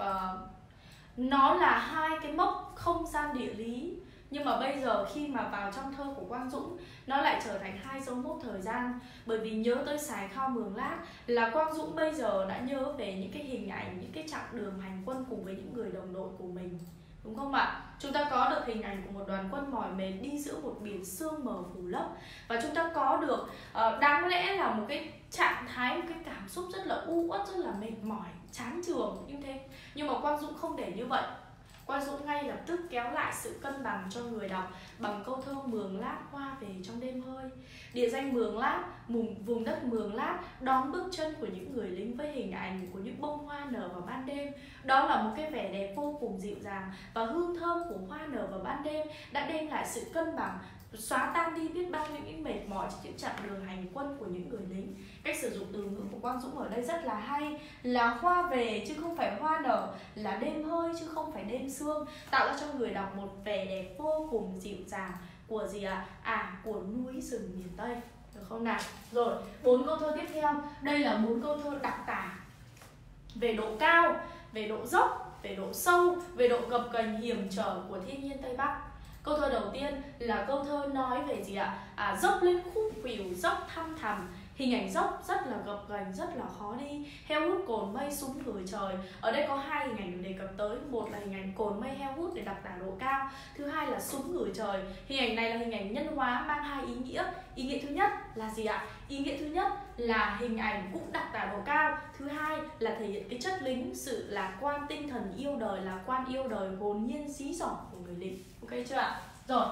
nó là hai cái mốc không gian địa lý. Nhưng mà bây giờ khi mà vào trong thơ của Quang Dũng, nó lại trở thành hai dấu mốc thời gian. Bởi vì nhớ tới Sài Khao Mường Lát là Quang Dũng bây giờ đã nhớ về những cái hình ảnh, những cái chặng đường hành quân cùng với những người đồng đội của mình. Đúng không ạ? Chúng ta có được hình ảnh của một đoàn quân mỏi mệt đi giữa một biển sương mờ phủ lấp. Và chúng ta có được đáng lẽ là một cái trạng thái, một cái cảm xúc rất là u uất, rất là mệt mỏi, chán trường như thế. Nhưng mà Quang Dũng không để như vậy. Quang Dũng ngay lập tức kéo lại sự cân bằng cho người đọc bằng câu thơ Mường Lát hoa về trong đêm hơi. Địa danh Mường Lát, vùng đất Mường Lát đón bước chân của những người lính với hình ảnh của những bông hoa nở vào ban đêm. Đó là một cái vẻ đẹp vô cùng dịu dàng, và hương thơm của hoa nở vào ban đêm đã đem lại sự cân bằng, xóa tan đi biết bao những mệt mỏi trên những chặng đường hành quân của những người lính. Cách sử dụng từ ngữ của Quang Dũng ở đây rất là hay, là hoa về chứ không phải hoa nở, là đêm hơi chứ không phải đêm sương, tạo ra cho người đọc một vẻ đẹp vô cùng dịu dàng của gì ạ? Của núi rừng miền Tây. Được không nào? Rồi, 4 câu thơ tiếp theo. Đây là 4 câu thơ đặc tả về độ cao, về độ dốc, về độ sâu, về độ gập ghềnh hiểm trở của thiên nhiên Tây Bắc. Câu thơ đầu tiên là câu thơ nói về gì ạ? Dốc lên khúc khuỷu, dốc thăm thẳm. Hình ảnh dốc rất là gập ghềnh, rất là khó đi. Heo hút cồn mây súng gửi trời. Ở đây có hai hình ảnh được đề cập tới. Một là hình ảnh cồn mây heo hút để đặc tả độ cao. Thứ hai là súng gửi trời. Hình ảnh này là hình ảnh nhân hóa mang hai ý nghĩa. Ý nghĩa thứ nhất là gì ạ? Ý nghĩa thứ nhất là hình ảnh cũng đặc tả độ cao. Thứ hai là thể hiện cái chất lính, sự lạc quan, tinh thần yêu đời, lạc quan yêu đời, hồn nhiên dí dỏm của người lính. Ok chưa ạ? Rồi,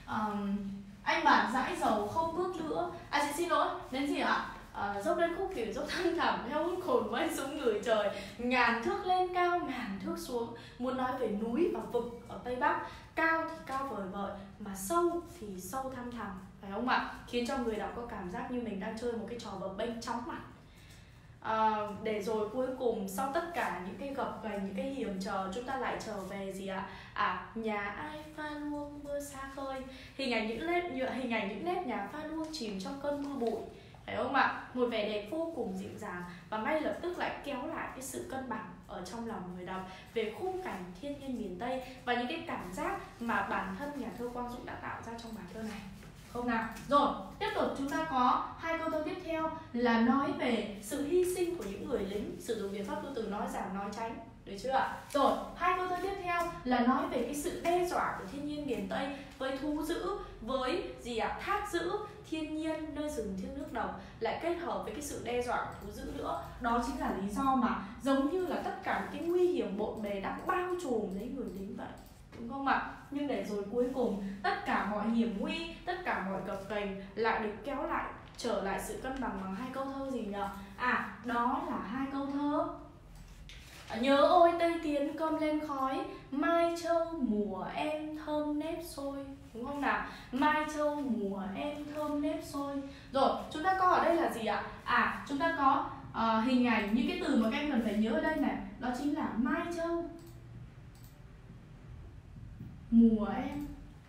anh bạn dãi dầu không bước nữa. Chị xin lỗi, đến gì ạ? Dốc lên khúc khuỷu, dốc thăm thẳm, heo hút cồn mây súng gửi trời. Ngàn thước lên cao, ngàn thước xuống. Muốn nói về núi và vực ở Tây Bắc. Cao thì cao vời vợi, mà sâu thì sâu thăm thẳm, phải không ạ? Khiến cho người đọc có cảm giác như mình đang chơi một cái trò bập bênh chóng mặt. Để rồi cuối cùng sau tất cả những cái gập ghềnh, những cái hiểm trở, chúng ta lại trở về gì ạ? Nhà ai pha luông mưa xa khơi. Hình ảnh những nếp nhà pha luông chìm trong cơn mưa bụi, phải không ạ? Một vẻ đẹp vô cùng dịu dàng, và ngay lập tức lại kéo lại cái sự cân bằng ở trong lòng người đọc về khung cảnh thiên nhiên miền Tây và những cái cảm giác mà bản thân nhà thơ Quang Dũng đã tạo ra trong bài thơ này. Không nào? Rồi, tiếp tục chúng ta có hai câu thơ tiếp theo là nói về sự hy sinh của những người lính, sử dụng biện pháp tu từ nói giảm nói tránh. Được chưa ạ? Rồi, hai câu thơ tiếp theo là nói về cái sự đe dọa của thiên nhiên miền Tây với thú dữ, với gì ạ? Thác dữ, thiên nhiên nơi rừng thiêng nước độc, lại kết hợp với cái sự đe dọa của thú dữ nữa. Đó chính là lý do mà giống như là tất cả những cái nguy hiểm bộn bề đang bao trùm lấy người lính vậy. Đúng không ạ? Nhưng để rồi cuối cùng tất cả mọi hiểm nguy, tất cả mọi gập ghềnh lại được kéo lại, trở lại sự cân bằng bằng hai câu thơ gì nhỉ? Đó là hai câu thơ Nhớ ôi Tây Tiến cơm lên khói, mai châu mùa em thơm nếp xôi. Đúng không nào? Mai châu mùa em thơm nếp xôi. Rồi, chúng ta có ở đây là gì ạ? Chúng ta có hình ảnh, những cái từ mà các em cần phải nhớ ở đây này, đó chính là mai châu mùa em.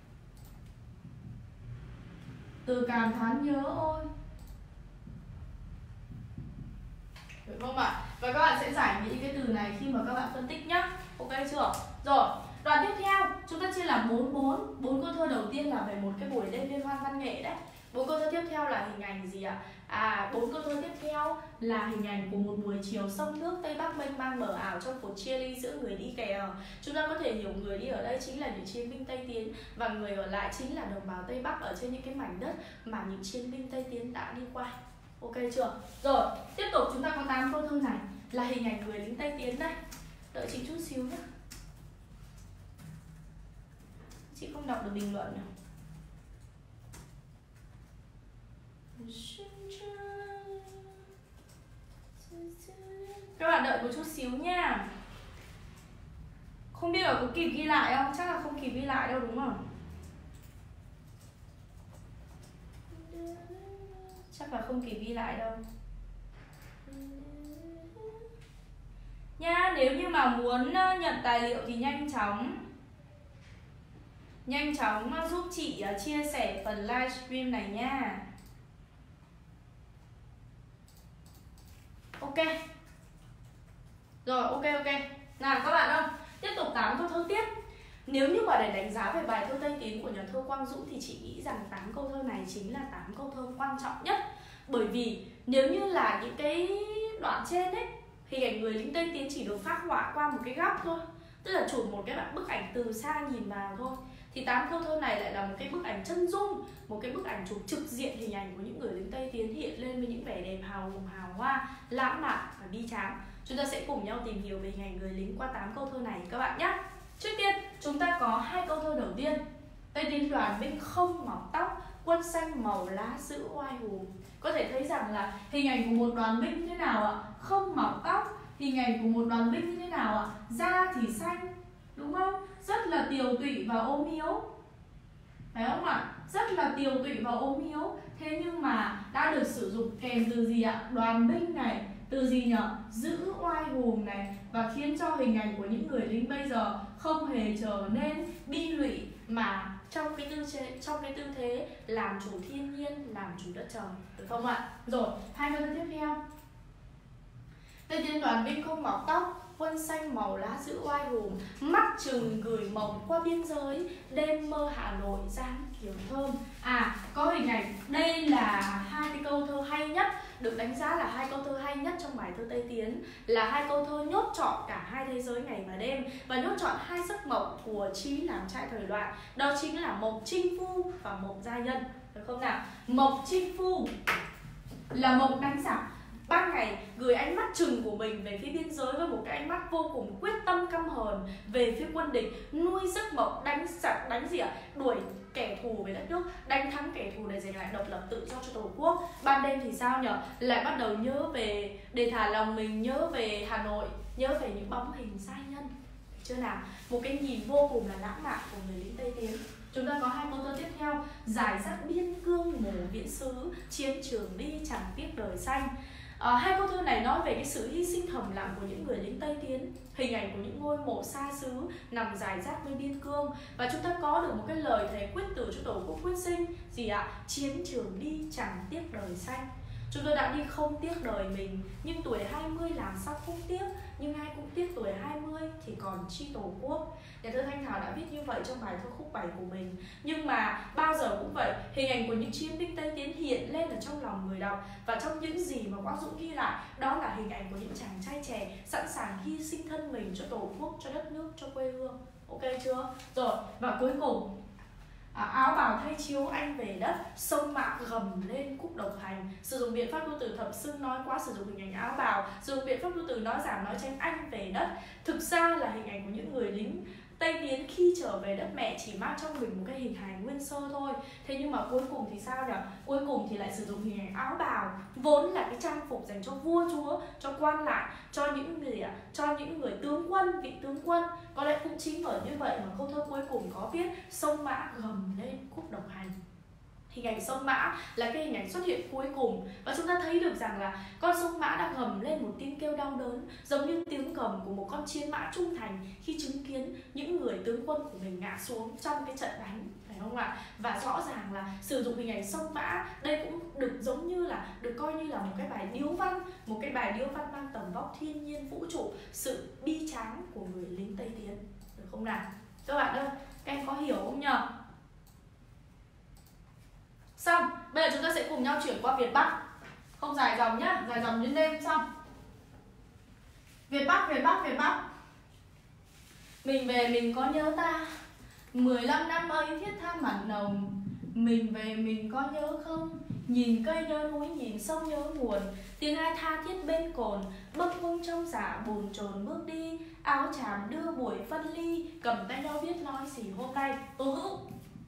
Từ cảm thán nhớ ôi. Được không ạ? Và các bạn sẽ giải những cái từ này khi mà các bạn phân tích nhá. Ok chưa? Rồi, đoạn tiếp theo chúng ta chia làm 4 câu thơ đầu tiên là về một cái buổi đêm liên hoan văn nghệ đấy. 4 câu thơ tiếp theo là hình ảnh gì ạ? 4 câu thơ tiếp theo là hình ảnh của một buổi chiều sông nước Tây Bắc mênh mang mờ ảo trong cuộc chia ly giữa người đi kẻ ở. Chúng ta có thể hiểu người đi ở đây chính là những chiến binh Tây Tiến, và người ở lại chính là đồng bào Tây Bắc ở trên những cái mảnh đất mà những chiến binh Tây Tiến đã đi qua. Ok chưa? Rồi, tiếp tục chúng ta có 8 câu thơ này là hình ảnh người lính Tây Tiến đây. Đợi chị chút xíu nhé. Chị không đọc được bình luận nào. Các bạn đợi một chút xíu nha. Không biết là có kịp ghi lại không? Chắc là không kịp ghi lại đâu đúng không? Chắc là không kịp ghi lại đâu nha. Nếu như mà muốn nhận tài liệu thì nhanh chóng nhanh chóng giúp chị chia sẻ phần livestream này nha. Ok. Rồi, ok. Nào các bạn ơi, tiếp tục 8 câu thơ tiếp. Nếu như mà để đánh giá về bài thơ Tây Tiến của nhà thơ Quang Dũng thì chị nghĩ rằng 8 câu thơ này chính là 8 câu thơ quan trọng nhất. Bởi vì nếu như là những cái đoạn trên ấy, hình ảnh người lính Tây Tiến chỉ được phác họa qua một cái góc thôi, tức là chụp một cái bức ảnh từ xa nhìn vào thôi, thì 8 câu thơ này lại là một cái bức ảnh chân dung, một cái bức ảnh chụp trực diện hình ảnh của những người lính Tây Tiến hiện lên với những vẻ đẹp hào hùng hào hoa, lãng mạn và bi tráng. Chúng ta sẽ cùng nhau tìm hiểu về hình ảnh người lính qua 8 câu thơ này các bạn nhé. Trước tiên chúng ta có 2 câu thơ đầu tiên. Tây Tiến đoàn binh không mọc tóc, quân xanh màu lá giữ oai hùng. Có thể thấy rằng là hình ảnh của một đoàn binh như thế nào ạ? Không mọc tóc. Hình ảnh của một đoàn binh như thế nào ạ? Da thì xanh, đúng không? Rất là tiều tụy và ốm yếu, phải không ạ? Rất là tiều tụy và ốm yếu. Thế nhưng mà đã được sử dụng kèm từ gì ạ? Đoàn binh này, từ gì nhỉ? Giữ oai hùng này, và khiến cho hình ảnh của những người lính bây giờ không hề trở nên bi lụy, mà trong cái tư thế làm chủ thiên nhiên, làm chủ đất trời, được không ạ? Rồi, 2 câu tiếp theo. Tây Tiến đoàn binh không mọc tóc, quân xanh màu lá giữ oai hùng, mắt chừng gửi mộng qua biên giới, đêm mơ Hà Nội dáng kiểu thơm. Có hình ảnh, đây là 2 cái câu thơ hay nhất, được đánh giá là 2 câu thơ hay nhất trong bài thơ Tây Tiến, là 2 câu thơ nhốt trọn cả 2 thế giới ngày và đêm, và nhốt trọn 2 giấc mộng của trí làm trai thời loạn, đó chính là mộng chinh phu và mộng gia nhân, được không nào? Mộng chinh phu là mộng đánh giặc, ban ngày gửi ánh mắt chừng của mình về phía biên giới với một cái ánh mắt vô cùng quyết tâm căm hờn về phía quân địch, nuôi giấc mộng đánh giặc, đánh gì ạ? Đuổi kẻ thù về đất nước, đánh thắng kẻ thù để giành lại độc lập tự do cho Tổ quốc. Ban đêm thì sao nhở? Lại bắt đầu nhớ về, để thả lòng mình nhớ về Hà Nội, nhớ về những bóng hình giai nhân. Chưa nào? Một cái nhìn vô cùng là lãng mạn của người lính Tây Tiến. Chúng ta có 2 câu thơ tiếp theo. Giải dắt biên cương mổ viễn xứ, chiến trường đi chẳng tiếc đời xanh. 2 câu thơ này nói về cái sự hy sinh thầm lặng của những người lính Tây Tiến, hình ảnh của những ngôi mộ xa xứ nằm rải rác bên biên cương, và chúng ta có được một cái lời thề quyết tử cho Tổ quốc quyết sinh gì ạ? Chiến trường đi chẳng tiếc đời xanh. Chúng tôi đã đi không tiếc đời mình, nhưng tuổi 20 làm sao không tiếc, nhưng ai cũng tiếc tuổi 20 thì còn chi Tổ quốc. Nhà thơ Thanh Thảo đã viết như vậy trong bài thơ Khúc Bảy của mình. Nhưng mà bao giờ cũng vậy, hình ảnh của những chiến binh Tây Tiến hiện lên ở trong lòng người đọc, và trong những gì mà Quang Dũng ghi lại, đó là hình ảnh của những chàng trai trẻ sẵn sàng hy sinh thân mình cho Tổ quốc, cho đất nước, cho quê hương. Ok chưa? Rồi, và cuối cùng, áo bào thay chiếu anh về đất, sông Mã gầm lên khúc độc hành. Sử dụng biện pháp lưu từ thập xưng nói quá sử dụng hình ảnh áo bào, sử dụng biện pháp lưu từ nói giảm nói tránh anh về đất. Thực ra là hình ảnh của những người lính Tây Tiến khi trở về đất mẹ chỉ mang trong mình một cái hình hài nguyên sơ thôi. Thế nhưng mà cuối cùng thì sao nhỉ? Cuối cùng thì lại sử dụng hình ảnh áo bào, vốn là cái trang phục dành cho vua chúa, cho quan lại, cho những người cho những người tướng quân, vị tướng quân. Có lẽ cũng chính bởi như vậy mà câu thơ cuối cùng có viết sông Mã gầm lên khúc độc hành. Hình ảnh sông Mã là cái hình ảnh xuất hiện cuối cùng, và chúng ta thấy được rằng là con sông Mã đã gầm lên một tiếng kêu đau đớn, giống như tiếng gầm của một con chiến mã trung thành khi chứng kiến những người tướng quân của mình ngã xuống trong cái trận đánh, phải không ạ? Và rõ ràng là sử dụng hình ảnh sông Mã đây cũng được giống như là được coi như là một cái bài điếu văn, một cái bài điếu văn mang tầm vóc thiên nhiên vũ trụ, sự bi tráng của người lính Tây Tiến, được không nào? Các bạn ơi, các em có hiểu không nhờ? Xong, bây giờ chúng ta sẽ cùng nhau chuyển qua Việt Bắc. Không dài dòng nhá, dài dòng đến đêm xong. Việt Bắc, Việt Bắc, Việt Bắc. Mình về mình có nhớ ta, 15 năm ấy thiết tha mặn nồng. Mình về mình có nhớ không? Nhìn cây nhớ núi, nhìn sông nhớ nguồn. Tiếng ai tha thiết bên cồn, bâng khuâng trong dạ bồn chồn bước đi. Áo chàm đưa buổi phân ly, cầm tay nhau viết nói gì hôm nay. Tố hữu.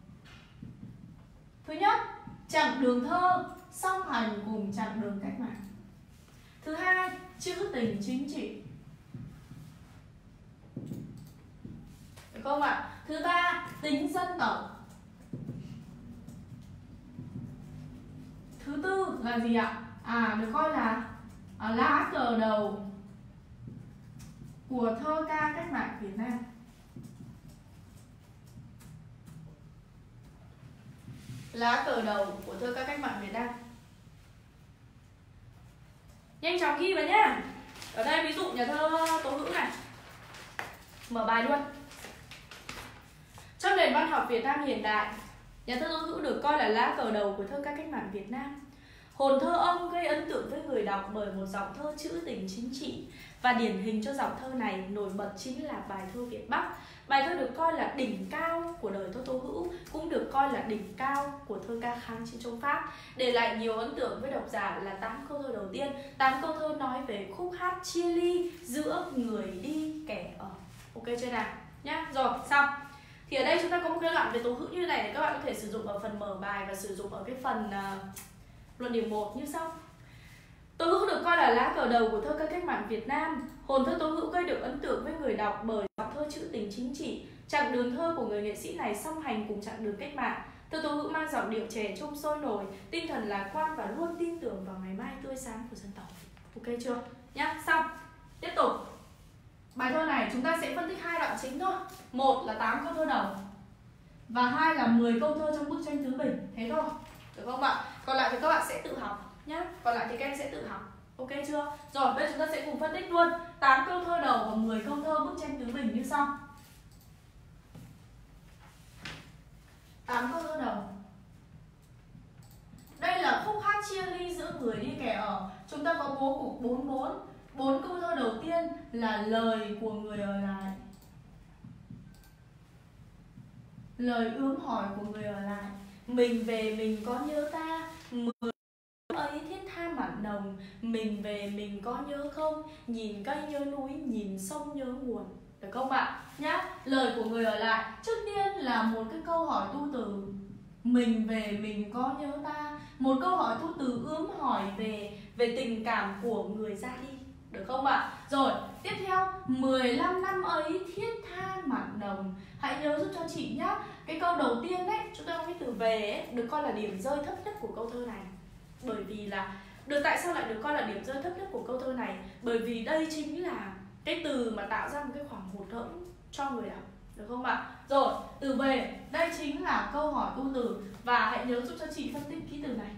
Thứ nhất, chặng đường thơ song hành cùng chặng đường cách mạng. Thứ hai, trữ tình chính trị, được không ạ? Thứ ba, tính dân tộc. Thứ tư là gì ạ? Được coi là lá cờ đầu của thơ ca cách mạng Việt Nam. lá cờ đầu của thơ ca cách mạng Việt Nam. Nhanh chóng ghi vào nhá. Ở đây ví dụ nhà thơ Tố Hữu này. Mở bài luôn. Trong nền văn học Việt Nam hiện đại, nhà thơ Tố Hữu được coi là lá cờ đầu của thơ ca cách mạng Việt Nam. Hồn thơ ông gây ấn tượng với người đọc bởi một giọng thơ trữ tình chính trị, và điển hình cho giọng thơ này nổi bật chính là bài thơ Việt Bắc. Bài thơ được coi là đỉnh cao của đời thơ Tố Hữu, cũng được coi là đỉnh cao của thơ ca kháng chiến chống Pháp, để lại nhiều ấn tượng với độc giả là 8 câu thơ đầu tiên. 8 câu thơ nói về khúc hát chia ly giữa người đi kẻ ở. Ok chưa nào? Nhá, rồi, xong. Thì ở đây chúng ta có một cái đoạn về Tố Hữu như này để các bạn có thể sử dụng ở phần mở bài và sử dụng ở cái phần luận điểm 1 như sau. Tố Hữu được coi là lá cờ đầu của thơ ca cách mạng Việt Nam. Hồn thơ Tố Hữu gây được ấn tượng với người đọc bởi giọng thơ trữ tình chính trị. Chặng đường thơ của người nghệ sĩ này song hành cùng chặng đường cách mạng. Thơ Tố Hữu mang giọng điệu trẻ trung sôi nổi, tinh thần lạc quan và luôn tin tưởng vào ngày mai tươi sáng của dân tộc. Ok chưa? Nhá, xong. Tiếp tục. Bài thơ này chúng ta sẽ phân tích 2 đoạn chính thôi. Một là 8 câu thơ đầu và 2 là 10 câu thơ trong bức tranh Tứ Bình. Thế thôi, được không ạ? Còn lại thì các bạn sẽ tự học nhá. Còn lại thì các em sẽ tự học. Ok chưa? Rồi, bây giờ chúng ta sẽ cùng phân tích luôn 8 câu thơ đầu và 10 câu thơ bức tranh Tứ Bình như sau. 8 câu thơ đầu. Đây là khúc hát chia ly giữa người đi kẻ ở. Chúng ta có bố cục 4-4. 4 câu thơ đầu tiên là lời của người ở lại. Lời ướm hỏi của người ở lại. Mình về mình có nhớ ta, mười ấy thiết tha mặn nồng. Mình về mình có nhớ không, nhìn cây nhớ núi, nhìn sông nhớ nguồn. Được không ạ? Nhá, lời của người ở lại trước tiên là một cái câu hỏi tu từ. Mình về mình có nhớ ta, một câu hỏi tu từ ướm hỏi về tình cảm của người ra đi. Được không ạ? Rồi, tiếp theo 15 năm ấy thiết tha mặn nồng. Hãy nhớ giúp cho chị nhá. Cái câu đầu tiên đấy, chúng ta có cái từ về ấy, được coi là điểm rơi thấp nhất của câu thơ này. Bởi vì là tại sao lại được coi là điểm rơi thấp nhất của câu thơ này? Bởi vì đây chính là cái từ mà tạo ra một cái khoảng hụt hẫng cho người đọc. Được không ạ? Rồi, từ về, đây chính là câu hỏi tu từ. Và hãy nhớ giúp cho chị phân tích ký từ này.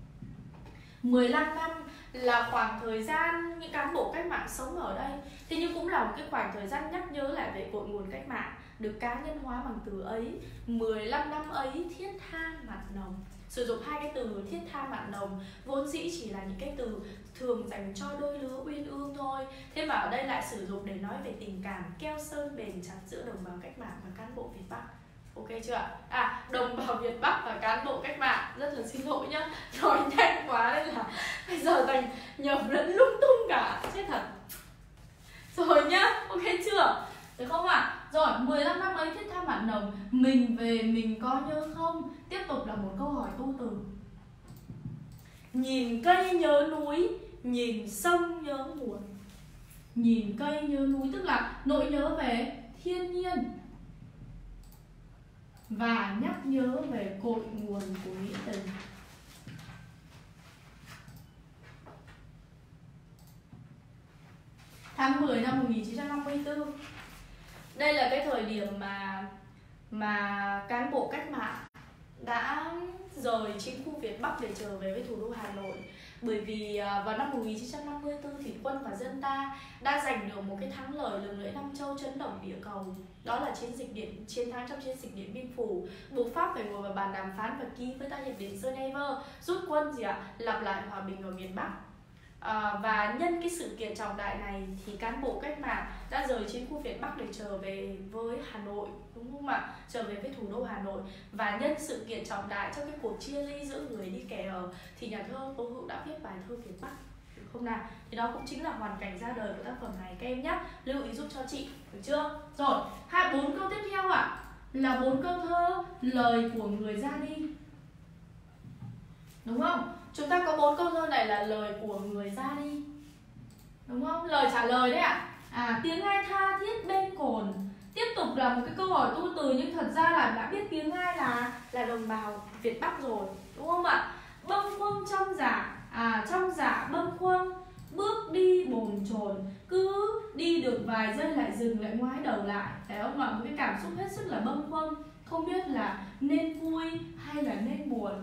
15 năm là khoảng thời gian những cán bộ cách mạng sống ở đây. Thế nhưng cũng là một cái khoảng thời gian nhắc nhớ lại về cội nguồn cách mạng, được cá nhân hóa bằng từ ấy. 15 năm ấy thiết tha mặn nồng. Sử dụng 2 cái từ thiết tha mặn nồng vốn dĩ chỉ là những cái từ thường dành cho đôi lứa uyên ương thôi. Thế mà ở đây lại sử dụng để nói về tình cảm keo sơn bền chặt giữa đồng bào cách mạng và cán bộ Việt Bắc. Ok chưa ạ? Đồng bào Việt Bắc và cán bộ cách mạng. Rất là xin lỗi nhá, nói nhanh quá nên là bây giờ thành nhầm lẫn lung tung cả. Chết thật. Rồi nhá, ok chưa? Được không ạ? Rồi, 15 năm ấy thiết tha mặn nồng. Mình về mình có nhớ không? Tiếp tục là một câu hỏi tu từ. Nhìn cây nhớ núi, nhìn sông nhớ nguồn. Nhìn cây nhớ núi tức là nỗi nhớ về thiên nhiên và nhắc nhớ về cội nguồn của nghĩa tình. Tháng 10 năm 1954. Đây là cái thời điểm mà cán bộ cách mạng đã rời chính khu Việt Bắc để trở về với thủ đô Hà Nội. Bởi vì vào năm 1954 thì quân và dân ta đã giành được một cái thắng lợi lừng lẫy Nam Châu, chấn động địa cầu. Đó là chiến thắng trong chiến dịch Điện Biên Phủ, buộc Pháp phải ngồi vào bàn đàm phán và ký với ta hiệp định Geneva, rút quân lặp lại hòa bình ở miền Bắc. Và nhân cái sự kiện trọng đại này thì cán bộ cách mạng đã rời chiến khu Việt Bắc để trở về với Hà Nội, đúng không ạ? Trở về với thủ đô Hà Nội. Và nhân sự kiện trọng đại trong cái cuộc chia ly giữa người đi kẻ ở thì nhà thơ Tố Hữu đã viết bài thơ Việt Bắc, được không nào? Thì đó cũng chính là hoàn cảnh ra đời của tác phẩm này các em nhé. Lưu ý giúp cho chị, được chưa? Rồi, 4 câu tiếp theo ạ là 4 câu thơ lời của người ra đi, đúng không? Chúng ta có 4 câu thơ này là lời của người ra đi, đúng không? Lời trả lời đấy ạ. Tiếng Ai tha thiết bên cồn. Tiếp tục là một cái câu hỏi tu từ, nhưng thật ra là đã biết tiếng Ai là đồng bào Việt Bắc rồi, đúng không ạ? Bâng khuâng trong dạ bâng khuâng, bước đi bồn chồn, cứ đi được vài giây lại dừng lại ngoái đầu lại. Thấy không ạ? Một cái cảm xúc hết sức là bâng khuâng, không biết là nên vui hay là nên buồn.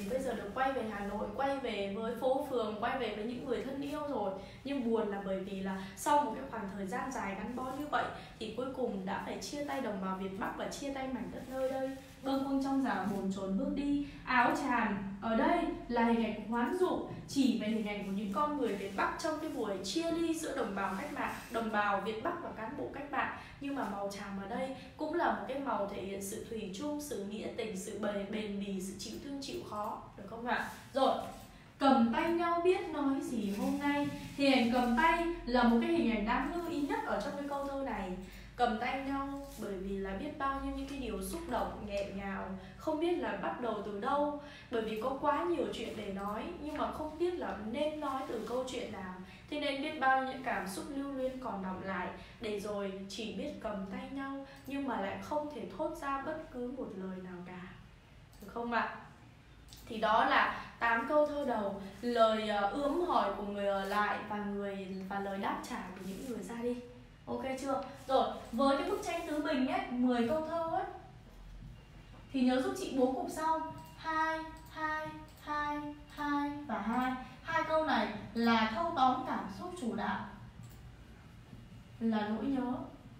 vì bây giờ được quay về Hà Nội, quay về với phố phường, quay về với những người thân yêu rồi. Nhưng buồn là bởi vì là sau một cái khoảng thời gian dài gắn bó như vậy thì cuối cùng đã phải chia tay đồng bào Việt Bắc và chia tay mảnh đất nơi đây. Bâng khuâng trong rào bồn chồn bước đi, áo tràm ở đây là hình ảnh hoán dụ, chỉ về hình ảnh của những con người Việt Bắc trong cái buổi chia ly giữa đồng bào cách mạng, đồng bào Việt Bắc và cán bộ cách mạng. Nhưng mà màu tràm ở đây cũng là một cái màu thể hiện sự thủy chung, sự nghĩa tình, sự bền bỉ, sự chịu thương chịu khó, được không ạ? Rồi, cầm tay nhau biết nói gì hôm nay. Hình ảnh cầm tay là một cái hình ảnh đáng lưu ý nhất ở trong cái câu thơ này. Cầm tay nhau bởi vì là biết bao nhiêu những cái điều xúc động, nghẹn ngào, không biết là bắt đầu từ đâu. Bởi vì có quá nhiều chuyện để nói nhưng mà không biết là nên nói từ câu chuyện nào. Thế nên biết bao những cảm xúc lưu luyến còn đọng lại, để rồi chỉ biết cầm tay nhau nhưng mà lại không thể thốt ra bất cứ một lời nào cả, được không ạ? Thì đó là 8 câu thơ đầu, lời ướm hỏi của người ở lại và lời đáp trả của những người ra đi. Ok chưa? Rồi, với cái bức tranh tứ bình ấy, 10 câu thơ ấy, thì nhớ giúp chị bố cục sau 2, 2, 2, 2 và 2. Hai câu này là thâu tóm cảm xúc chủ đạo, là nỗi nhớ.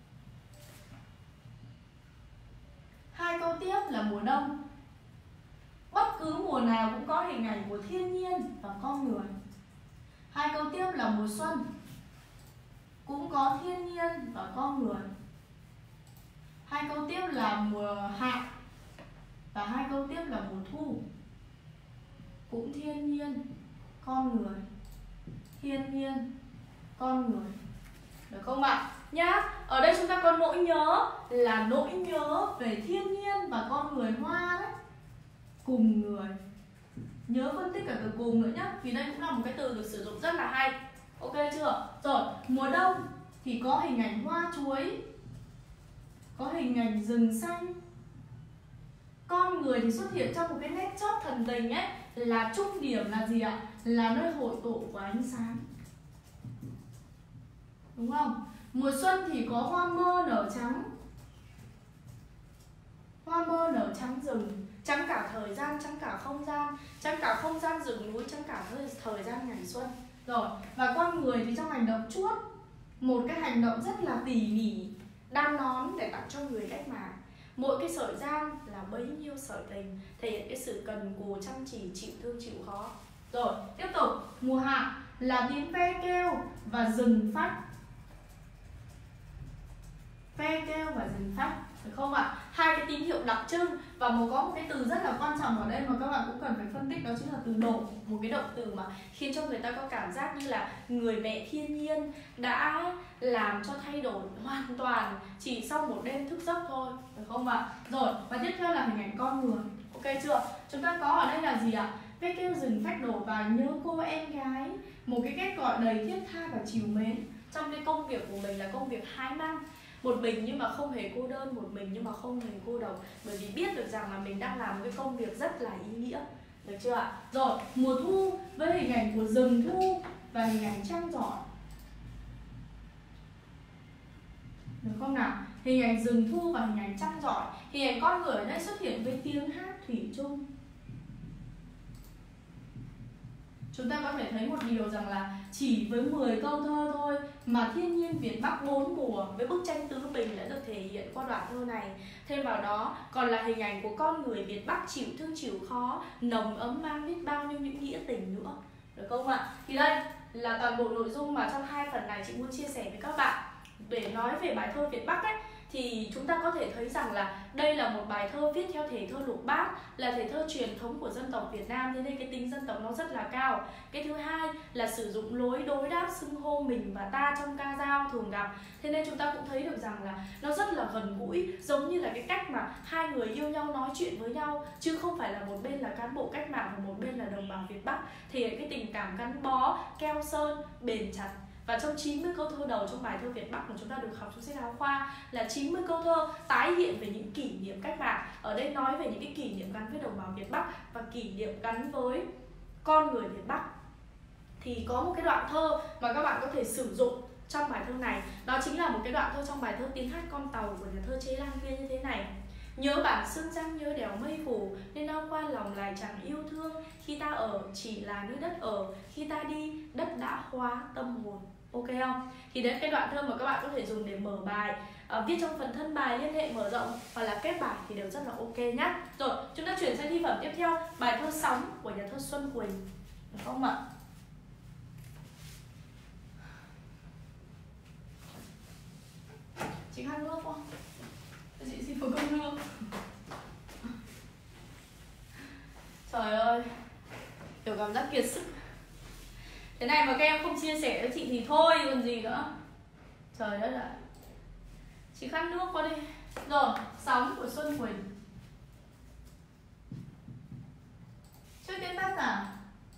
Hai câu tiếp là mùa đông. Bất cứ mùa nào cũng có hình ảnh của thiên nhiên và con người. Hai câu tiếp là mùa xuân, cũng có thiên nhiên và con người. Hai câu tiếp là mùa hạ và hai câu tiếp là mùa thu, cũng thiên nhiên, con người. Thiên nhiên, con người, được không ạ? Nhá, ở đây chúng ta có nỗi nhớ là nỗi nhớ về thiên nhiên và con người Hoa đấy. Cùng người, nhớ phân tích cả từ cùng nữa nhá, vì đây cũng là một cái từ được sử dụng rất là hay. Ok chưa? Rồi, mùa đông thì có hình ảnh hoa chuối, có hình ảnh rừng xanh. Con người thì xuất hiện trong một cái nét chót thần tình ấy, là trung điểm là gì ạ? Là nơi hội tụ của ánh sáng, đúng không? Mùa xuân thì có hoa mơ nở trắng, hoa mơ nở trắng rừng, trắng cả thời gian, trắng cả không gian, trắng cả không gian rừng núi, trắng cả thời gian ngày xuân. Rồi, và con người thì trong hành động chuốt, một cái hành động rất là tỉ mỉ, đan nón để tặng cho người cách mạng. Mỗi cái sợi gian là bấy nhiêu sợi tình, thể hiện cái sự cần cù, chăm chỉ, chịu thương chịu khó. Rồi, tiếp tục, mùa hạ là tiếng ve kêu và rừng phách. Ve kêu và rừng phách, được không ạ? Hai cái tín hiệu đặc trưng. Và có một cái từ rất là quan trọng ở đây mà các bạn cũng cần phải phân tích, đó chính là từ độ. Một cái động từ mà khiến cho người ta có cảm giác như là người mẹ thiên nhiên đã làm cho thay đổi hoàn toàn chỉ sau một đêm thức giấc thôi, được không ạ? Rồi, và tiếp theo là hình ảnh con người. Ok chưa? Chúng ta có ở đây là gì ạ? Ve kêu rừng phách đổ và nhớ cô em gái. Một cái kết gọi đầy thiết tha và trìu mến. Trong cái công việc của mình là công việc hái măng, một mình nhưng mà không hề cô đơn, một mình nhưng mà không hề cô độc, bởi vì biết được rằng là mình đang làm một cái công việc rất là ý nghĩa, được chưa ạ? Rồi, mùa thu với hình ảnh của rừng thu và hình ảnh trăng rọi, được không nào? Hình ảnh rừng thu và hình ảnh trăng rọi. Hình ảnh con người ở đây xuất hiện với tiếng hát thủy chung. Chúng ta có thể thấy một điều rằng là chỉ với 10 câu thơ thôi mà thiên nhiên Việt Bắc 4 mùa với bức tranh tứ bình đã được thể hiện qua đoạn thơ này. Thêm vào đó còn là hình ảnh của con người Việt Bắc chịu thương chịu khó, nồng ấm mang biết bao nhiêu những nghĩa tình nữa, được không ạ? Thì đây là toàn bộ nội dung mà trong hai phần này chị muốn chia sẻ với các bạn. Để nói về bài thơ Việt Bắc ấy, thì chúng ta có thể thấy rằng là đây là một bài thơ viết theo thể thơ lục bát, là thể thơ truyền thống của dân tộc Việt Nam, thế nên cái tính dân tộc nó rất là cao. Cái thứ hai là sử dụng lối đối đáp xưng hô mình và ta trong ca dao thường gặp, thế nên chúng ta cũng thấy được rằng là nó rất là gần gũi, giống như là cái cách mà hai người yêu nhau nói chuyện với nhau, chứ không phải là một bên là cán bộ cách mạng và một bên là đồng bào Việt Bắc, thể hiện cái tình cảm gắn bó, keo sơn, bền chặt. Và trong 90 câu thơ đầu trong bài thơ Việt Bắc mà chúng ta được học trong sách giáo khoa là 90 câu thơ tái hiện về những kỷ niệm cách mạng. Ở đây nói về những cái kỷ niệm gắn với đồng bào Việt Bắc và kỷ niệm gắn với con người Việt Bắc. Thì có một cái đoạn thơ mà các bạn có thể sử dụng trong bài thơ này, đó chính là một cái đoạn thơ trong bài thơ Tiếng hát con tàu của nhà thơ Chế Lan Viên như thế này. Nhớ bản xương răng nhớ đèo mây phủ, nên ao qua lòng lại chẳng yêu thương. Khi ta ở chỉ là nơi đất ở, khi ta đi đất đã hóa tâm hồn. Ok không? Thì đến cái đoạn thơ mà các bạn có thể dùng để mở bài, viết trong phần thân bài, liên hệ mở rộng hoặc là kết bài thì đều rất là ok nhá. Rồi, chúng ta chuyển sang thi phẩm tiếp theo, bài thơ Sóng của nhà thơ Xuân Quỳnh. Được không ạ? Chị khăn nước không? Chị xin một cốc nước. Trời ơi, kiểu cảm giác kiệt sức. Thế này mà các em không chia sẻ với chị thì thôi còn gì nữa. Trời đất ạ. Chị khát nước qua đi. Rồi, Sóng của Xuân Quỳnh. Chưa tiến tắt à?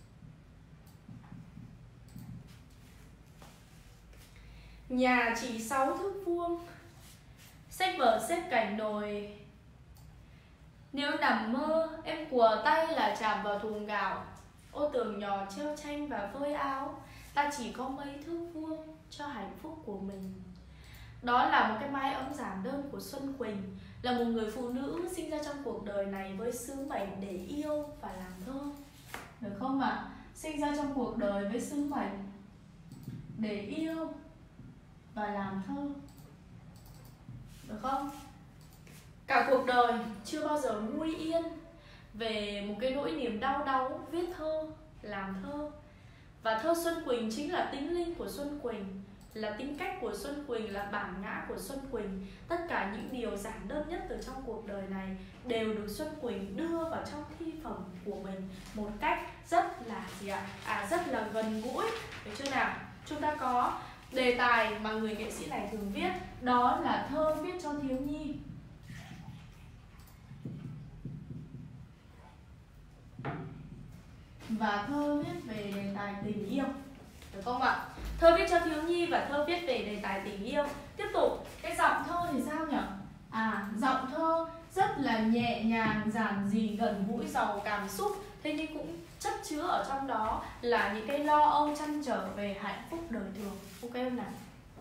Nhà chỉ 6 thước vuông, sách vở xếp cảnh nồi. Nếu nằm mơ, em của tay là chạm vào thùng gạo. Ô tường nhỏ treo tranh và phơi áo. Ta chỉ có mấy thước vuông cho hạnh phúc của mình. Đó là một cái mái ấm giản đơn của Xuân Quỳnh, là một người phụ nữ sinh ra trong cuộc đời này với sứ mệnh để yêu và làm thơ. Được không ạ? Sinh ra trong cuộc đời với sứ mệnh để yêu và làm thơ. Được không? Cả cuộc đời chưa bao giờ nguôi yên về một cái nỗi niềm đau đáu viết thơ, làm thơ. Và thơ Xuân Quỳnh chính là tính linh của Xuân Quỳnh, là tính cách của Xuân Quỳnh, là bản ngã của Xuân Quỳnh. Tất cả những điều giản đơn nhất từ trong cuộc đời này đều được Xuân Quỳnh đưa vào trong thi phẩm của mình một cách rất là gì ạ? Rất là gần gũi. Được chưa nào? Chúng ta có đề tài mà người nghệ sĩ này thường viết, đó là thơ viết cho thiếu nhi. Và thơ viết về đề tài tình yêu. Được không ạ? Thơ viết cho thiếu nhi và thơ viết về đề tài tình yêu. Tiếp tục, cái giọng thơ thì sao nhỉ? Giọng thơ rất là nhẹ nhàng, giản dị, gần gũi, giàu cảm xúc. Thế nhưng cũng chất chứa ở trong đó là những cái lo âu trăn trở về hạnh phúc đời thường. Ok không nào?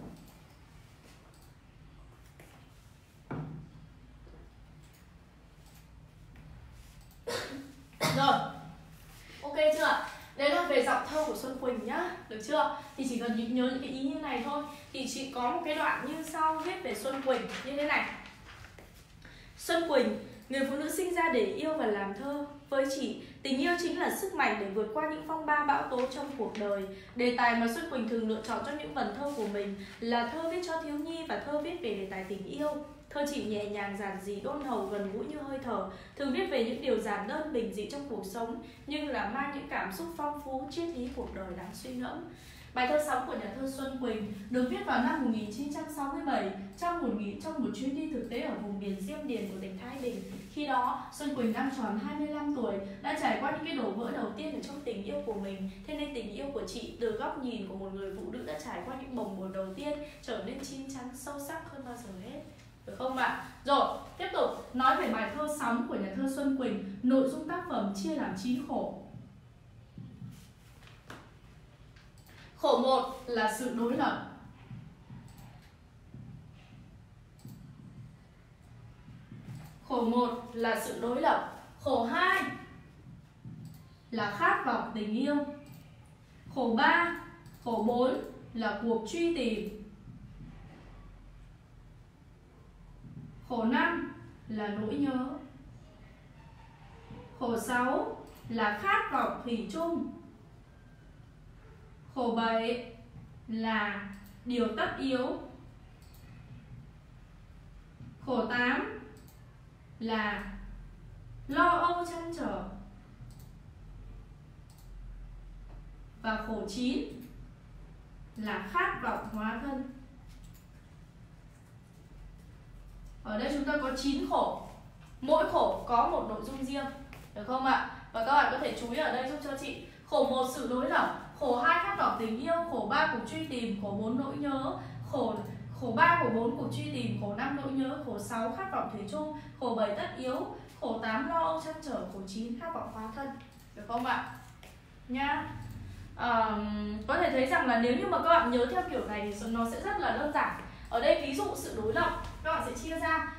Rồi, ok chưa? Đấy là về giọng thơ của Xuân Quỳnh nhá, được chưa? Thì chỉ cần nhớ những cái ý như này thôi. Thì chị có một cái đoạn như sau viết về Xuân Quỳnh như thế này. Xuân Quỳnh, người phụ nữ sinh ra để yêu và làm thơ. Với chị, tình yêu chính là sức mạnh để vượt qua những phong ba bão tố trong cuộc đời. Đề tài mà Xuân Quỳnh thường lựa chọn cho những vần thơ của mình là thơ viết cho thiếu nhi và thơ viết về đề tài tình yêu. Thơ chị nhẹ nhàng, giản dị, đôn hậu, gần gũi như hơi thở, thường viết về những điều giản đơn bình dị trong cuộc sống, nhưng là mang những cảm xúc phong phú, triết lý cuộc đời đáng suy ngẫm. Bài thơ Sóng của nhà thơ Xuân Quỳnh được viết vào năm 1967 trong một chuyến đi thực tế ở vùng biển Diêm Điền của tỉnh Thái Bình. Khi đó, Xuân Quỳnh đang tròn 25 tuổi, đã trải qua những cái đổ vỡ đầu tiên ở trong tình yêu của mình. Thế nên tình yêu của chị từ góc nhìn của một người phụ nữ đã trải qua những bồng bột đầu tiên trở nên chín chắn, sâu sắc hơn bao giờ hết. Được không ạ? Rồi, tiếp tục nói về bài thơ Sóng của nhà thơ Xuân Quỳnh. Nội dung tác phẩm chia làm 9 khổ. Khổ 1 là sự đối lập. Khổ 1 là sự đối lập. Khổ 2 là khát vọng tình yêu. Khổ 3, khổ 4 là cuộc truy tìm. Khổ 5 là nỗi nhớ. Khổ 6 là khát vọng thủy chung. Khổ 7 là điều tất yếu. Khổ 8 là lo âu trăn trở. Và khổ 9 là khát vọng hóa thân. Ở đây chúng ta có 9 khổ. Mỗi khổ có một nội dung riêng. Được không ạ? Và các bạn có thể chú ý ở đây giúp cho chị. Khổ 1 sự đối lập. Khổ 2 khát vọng tình yêu. Khổ 3 cuộc truy tìm. Khổ 4 nỗi nhớ. Khổ 3, khổ 4 cuộc truy tìm. Khổ 5 nỗi nhớ. Khổ 6 khát vọng thủy chung. Khổ 7 tất yếu. Khổ 8 lo âu trăn trở. Khổ 9 khát vọng hóa thân. Được không ạ? Nhá. Có thể thấy rằng là nếu như mà các bạn nhớ theo kiểu này thì nó sẽ rất là đơn giản. Ở đây ví dụ sự đối lập các bạn sẽ chia ra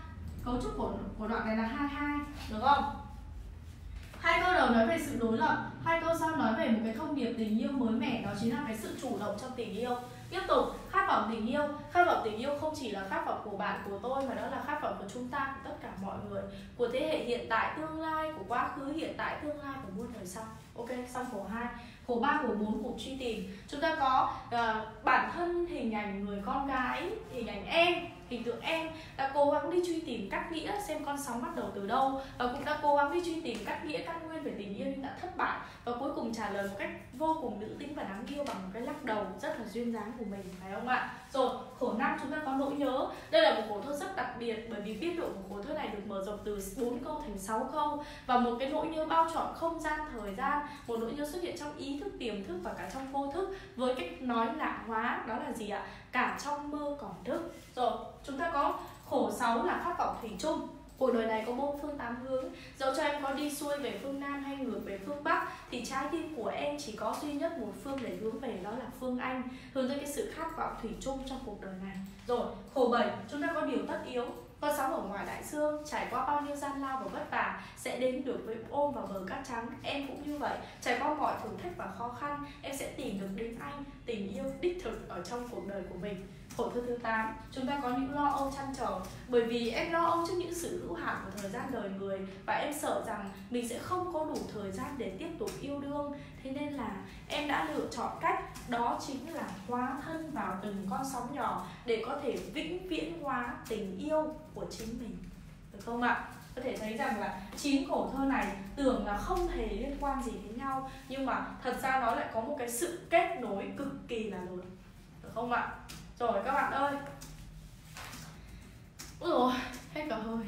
Cấu trúc của đoạn này là 22, được không? Hai câu đầu nói về sự đối lập, hai câu sau nói về một cái thông điệp tình yêu mới mẻ, đó chính là cái sự chủ động trong tình yêu. Tiếp tục, khát vọng tình yêu. Khát vọng tình yêu không chỉ là khát vọng của bạn, của tôi, mà đó là khát vọng của chúng ta, của tất cả mọi người, của thế hệ hiện tại, tương lai, của quá khứ, hiện tại, tương lai, của muôn đời sau. Ok, xong khổ 2. Khổ 3, khổ 4, cuộc truy tìm. Chúng ta có bản thân hình ảnh người con gái, hình ảnh em, hình tượng em đã cố gắng đi truy tìm các nghĩa xem con sóng bắt đầu từ đâu, và cũng đã cố gắng đi truy tìm các nghĩa, các nguyên về tình yêu nhưng đã thất bại, và cuối cùng trả lời một cách vô cùng nữ tính và đáng yêu bằng một cái lắc đầu rất là duyên dáng của mình, phải không ạ? Rồi, khổ 5 chúng ta có nỗi nhớ. Đây là một khổ thơ rất đặc biệt bởi vì biên độ của khổ thơ này được mở rộng từ 4 câu thành 6 câu, và một cái nỗi nhớ bao trọn không gian, thời gian, một nỗi nhớ xuất hiện trong ý thức, tiềm thức và cả trong vô thức, với cách nói lạ hóa, đó là gì ạ? Cả trong mơ còn thức. Rồi, chúng ta có khổ 6 là khát vọng thủy chung. Cuộc đời này có 4 phương 8 hướng, dẫu cho em có đi xuôi về phương Nam hay ngược về phương Bắc thì trái tim của em chỉ có duy nhất một phương để hướng về, đó là phương Anh, hướng tới cái sự khát vọng thủy chung trong cuộc đời này. Rồi, khổ 7 chúng ta có điều tất yếu. Con sóng ở ngoài đại dương, trải qua bao nhiêu gian lao và vất vả sẽ đến được với ôm vào bờ cát trắng. Em cũng như vậy, trải qua mọi thử thách và khó khăn, em sẽ tìm được đến anh, tình yêu đích thực ở trong cuộc đời của mình. Khổ thơ thứ 8, chúng ta có những lo âu trăn trở, bởi vì em lo âu trước những sự hữu hạn của thời gian đời người, và em sợ rằng mình sẽ không có đủ thời gian để tiếp tục yêu đương. Thế nên là em đã lựa chọn cách đó chính là hóa thân vào từng con sóng nhỏ để có thể vĩnh viễn hóa tình yêu của chính mình, được không ạ? Có thể thấy rằng là 9 khổ thơ này tưởng là không hề liên quan gì đến nhau, nhưng mà thật ra nó lại có một cái sự kết nối cực kỳ là lớn, được không ạ? Rồi các bạn ơi, ôi dồi, hết cả hơi.